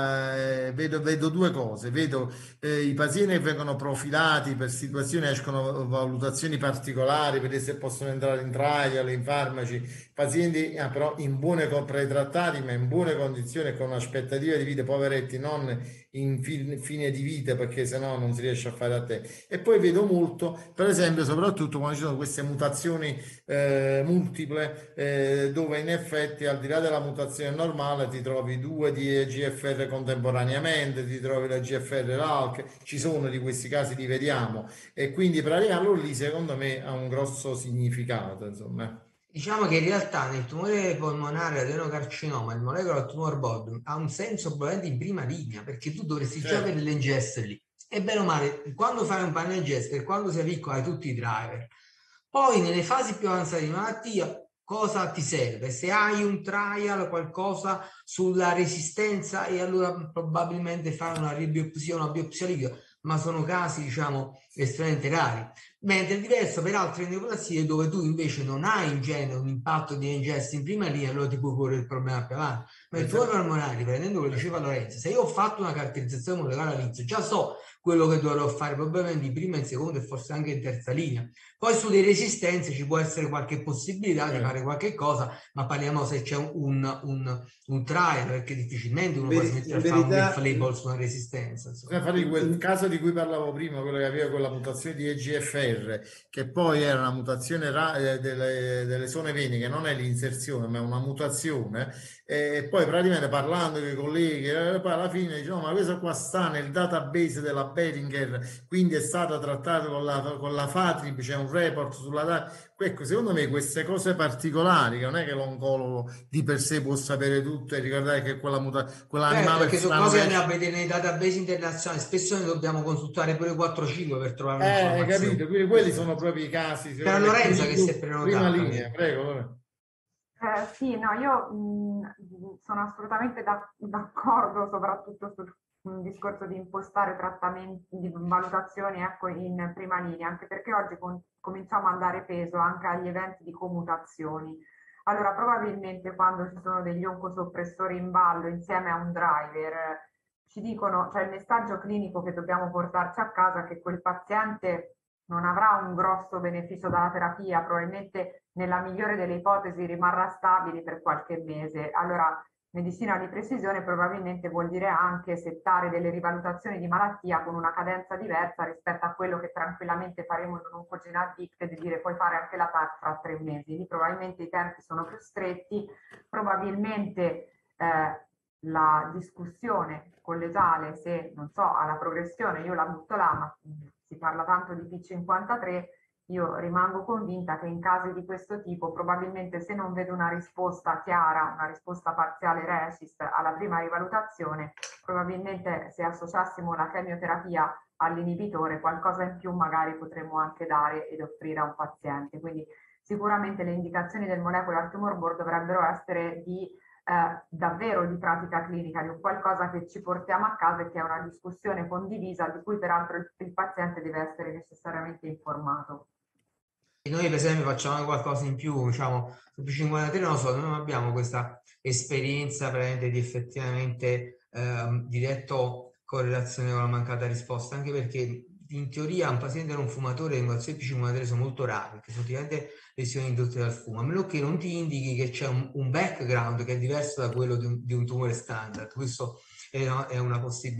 vedo due cose. Vedo i pazienti che vengono profilati per situazioni, escono valutazioni particolari, vedere se possono entrare in trial, in farmaci, pazienti però in buone pretrattati, ma in buone condizioni e con un'aspettativa di vita, poveretti, non in fine di vita, perché sennò non si riesce a fare a te. E poi vedo molto, per esempio, soprattutto quando ci sono queste mutazioni multiple, dove in effetti al di là della mutazione normale ti trovi due di GFR contemporaneamente, ti trovi la GFR l'ALK, ci sono di questi casi, li vediamo, e quindi praticarlo lì secondo me ha un grosso significato, insomma. Diciamo che in realtà nel tumore polmonare adenocarcinoma il molecular tumor board ha un senso probabilmente in prima linea, perché tu dovresti già avere l'NGS lì. E bene o male, quando fai un panel NGS, per quando sei piccolo hai tutti i driver. Poi nelle fasi più avanzate di malattia, cosa ti serve? Se hai un trial, qualcosa sulla resistenza, e allora probabilmente fare una biopsia liquida, ma sono casi, diciamo, estremamente rari. Mentre è diverso per altre neoplasie dove tu invece non hai in genere un impatto di NGS in prima linea, allora ti puoi porre il problema più avanti. Ma il tumore polmonare, riprendendo quello che diceva Lorenzo, se io ho fatto una caratterizzazione molecolare all'inizio, già so quello che dovrò fare probabilmente in prima, in seconda e forse anche in terza linea. Poi sulle resistenze ci può essere qualche possibilità di fare qualche cosa, ma parliamo se c'è un trial, perché difficilmente uno può smettere a fare un off-label su una resistenza. Fare quel caso di cui parlavo prima, quello che aveva quella mutazione di EGFR, che poi era una mutazione delle zone veniche, non è l'inserzione, ma è una mutazione, e poi praticamente parlando con i colleghi, poi alla fine diciamo, ma questo qua sta nel database della Behringer, quindi è stata trattata con la FATRIB, c'è un report sulla data. Ecco, secondo me queste cose particolari, che non è che l'oncologo di per sé può sapere tutto e ricordare che quell'animale perché sono cose che andiamo a vedere nei database internazionali, spesso ne dobbiamo consultare pure 4-5 per trovare un'informazione. Capito, quindi quelli sono proprio i casi. Per Lorenza che si è prenotata. Prima linea, prego. Sì, no, io sono assolutamente d'accordo, soprattutto sul discorso di impostare trattamenti di valutazioni, ecco, in prima linea, anche perché oggi cominciamo a dare peso anche agli eventi di comutazioni. Allora, probabilmente quando ci sono degli oncosoppressori in ballo insieme a un driver, ci dicono, cioè il messaggio clinico che dobbiamo portarci a casa è che quel paziente non avrà un grosso beneficio dalla terapia, probabilmente nella migliore delle ipotesi rimarrà stabile per qualche mese. Allora, medicina di precisione probabilmente vuol dire anche settare delle rivalutazioni di malattia con una cadenza diversa rispetto a quello che tranquillamente faremo in un oncogene addicted, di dire puoi fare anche la TAC fra 3 mesi. Lì probabilmente i tempi sono più stretti, probabilmente la discussione collegiale, se non so, alla progressione, io la butto là, ma si parla tanto di P53, io rimango convinta che in casi di questo tipo probabilmente se non vedo una risposta chiara, una risposta parziale RECIST alla prima rivalutazione, probabilmente se associassimo la chemioterapia all'inibitore qualcosa in più magari potremmo anche dare ed offrire a un paziente. Quindi sicuramente le indicazioni del Molecular Tumor Board dovrebbero essere di davvero di pratica clinica, di un qualcosa che ci portiamo a casa e che è una discussione condivisa di cui peraltro il paziente deve essere necessariamente informato. Noi per esempio facciamo qualcosa in più, diciamo, su P53 non lo so, noi non abbiamo questa esperienza veramente di effettivamente diretto correlazione con la mancata risposta, anche perché in teoria un paziente non fumatore le mutazioni P53 sono molto rare, perché sono praticamente lesioni indotte dal fumo, a meno che non ti indichi che c'è un background che è diverso da quello di un tumore standard. Questo è una possibilità.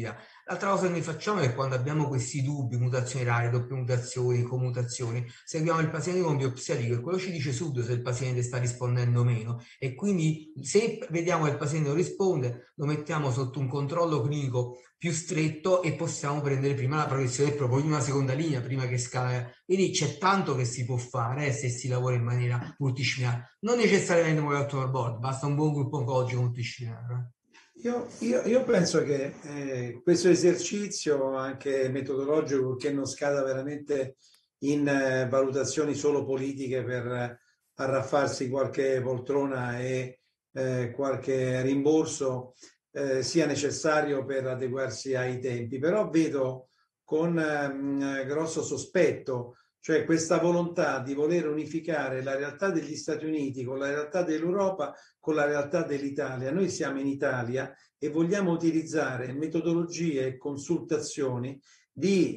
L'altra cosa che noi facciamo è quando abbiamo questi dubbi, mutazioni rare, doppie mutazioni, comutazioni, seguiamo il paziente con biopsia liquida, quello ci dice subito se il paziente sta rispondendo o meno, e quindi se vediamo che il paziente non risponde, lo mettiamo sotto un controllo clinico più stretto e possiamo prendere prima la progressione e proporre una seconda linea prima che scala. Quindi c'è tanto che si può fare se si lavora in maniera multidisciplinare, non necessariamente molecular board, basta un buon gruppo oncologico multidisciplinare. Io penso che questo esercizio anche metodologico, che non scada veramente in valutazioni solo politiche per arraffarsi qualche poltrona e qualche rimborso, sia necessario per adeguarsi ai tempi, però vedo con grosso sospetto, cioè questa volontà di voler unificare la realtà degli Stati Uniti con la realtà dell'Europa, con la realtà dell'Italia. Noi siamo in Italia e vogliamo utilizzare metodologie e consultazioni di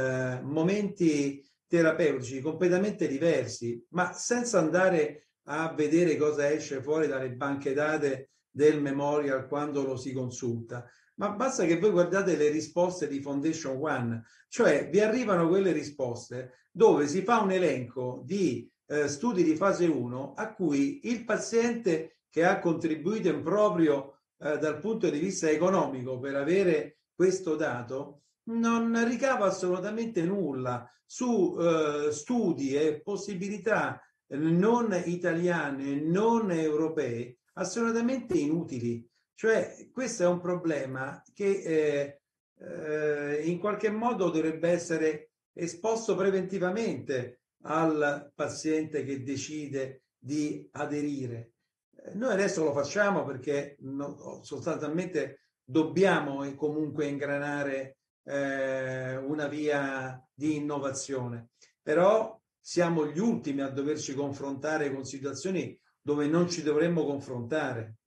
momenti terapeutici completamente diversi, ma senza andare a vedere cosa esce fuori dalle banche date del Memorial quando lo si consulta. Ma basta che voi guardate le risposte di Foundation One, cioè vi arrivano quelle risposte dove si fa un elenco di studi di fase 1 a cui il paziente che ha contribuito in proprio dal punto di vista economico per avere questo dato non ricava assolutamente nulla su studi e possibilità non italiane, non europee, assolutamente inutili. Cioè questo è un problema che in qualche modo dovrebbe essere esposto preventivamente al paziente che decide di aderire. Noi adesso lo facciamo perché sostanzialmente dobbiamo comunque ingranare una via di innovazione, però siamo gli ultimi a doverci confrontare con situazioni dove non ci dovremmo confrontare.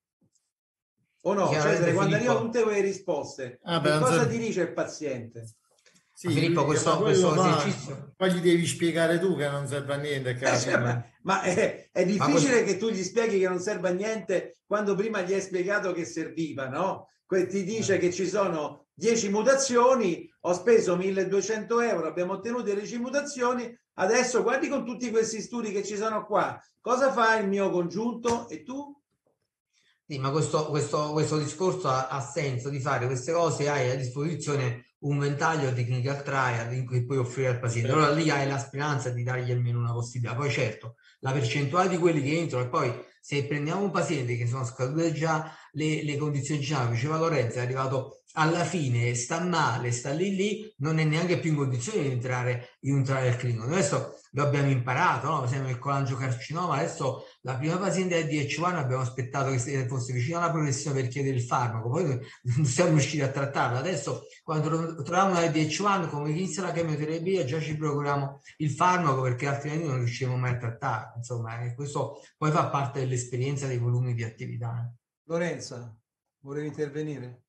O no? Cesare, quando arrivano tutte quelle risposte, che cosa ti dice il paziente? Sì, Filippo, questo esercizio poi gli devi spiegare tu che non serve a niente. Ma è difficile che tu gli spieghi che non serve a niente quando prima gli hai spiegato che serviva, no? Ti dice che ci sono 10 mutazioni, ho speso 1.200 euro, abbiamo ottenuto 10 mutazioni, adesso guardi con tutti questi studi che ci sono qua, cosa fa il mio congiunto e tu? Sì, ma questo discorso ha senso di fare queste cose, hai a disposizione un ventaglio di clinical trial in cui puoi offrire al paziente, allora lì hai la speranza di dargli almeno una possibilità. Poi certo, la percentuale di quelli che entrano, e poi se prendiamo un paziente che sono scadute già le condizioni generali, diceva Lorenzo, è arrivato alla fine, sta male, sta lì, non è neanche più in condizione di entrare in un trial clinico. Adesso lo abbiamo imparato, no? Per esempio il colangiocarcinoma, adesso la prima paziente del DH1 abbiamo aspettato che fosse vicino alla progressione per chiedere il farmaco, poi non siamo riusciti a trattarla. Adesso quando troviamo una DH1, come inizia la chemioterapia, già ci procuriamo il farmaco perché altrimenti non riusciremo mai a trattarla. Insomma, questo poi fa parte dell'esperienza dei volumi di attività. Lorenza, volevi intervenire?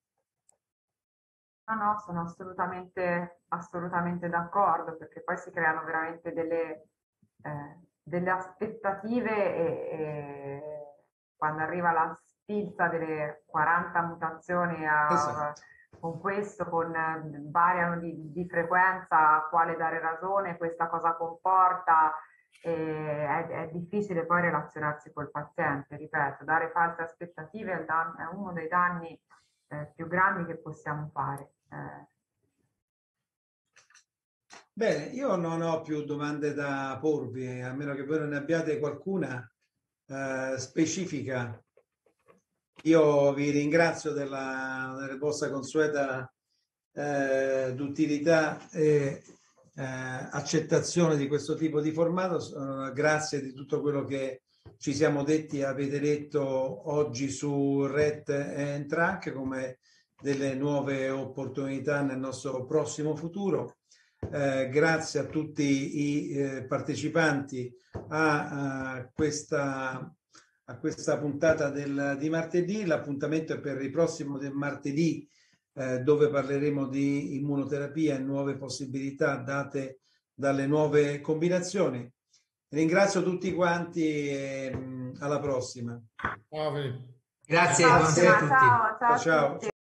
No, sono assolutamente d'accordo, perché poi si creano veramente delle aspettative e quando arriva la sfilza delle 40 mutazioni Esatto. con questo, variano di frequenza a quale dare ragione, questa cosa comporta, è difficile poi relazionarsi col paziente, ripeto, dare false aspettative è uno dei danni più grandi che possiamo fare. Bene, io non ho più domande da porvi, a meno che voi non ne abbiate qualcuna specifica. Io vi ringrazio della vostra consueta d'utilità e accettazione di questo tipo di formato. Grazie di tutto quello che ci siamo detti e avete detto oggi su RET and Track come delle nuove opportunità nel nostro prossimo futuro. Grazie a tutti i partecipanti a questa puntata di martedì. L'appuntamento è per il prossimo martedì, dove parleremo di immunoterapia e nuove possibilità date dalle nuove combinazioni. Ringrazio tutti quanti e alla prossima. Grazie, buonasera a tutti. Ciao a tutti.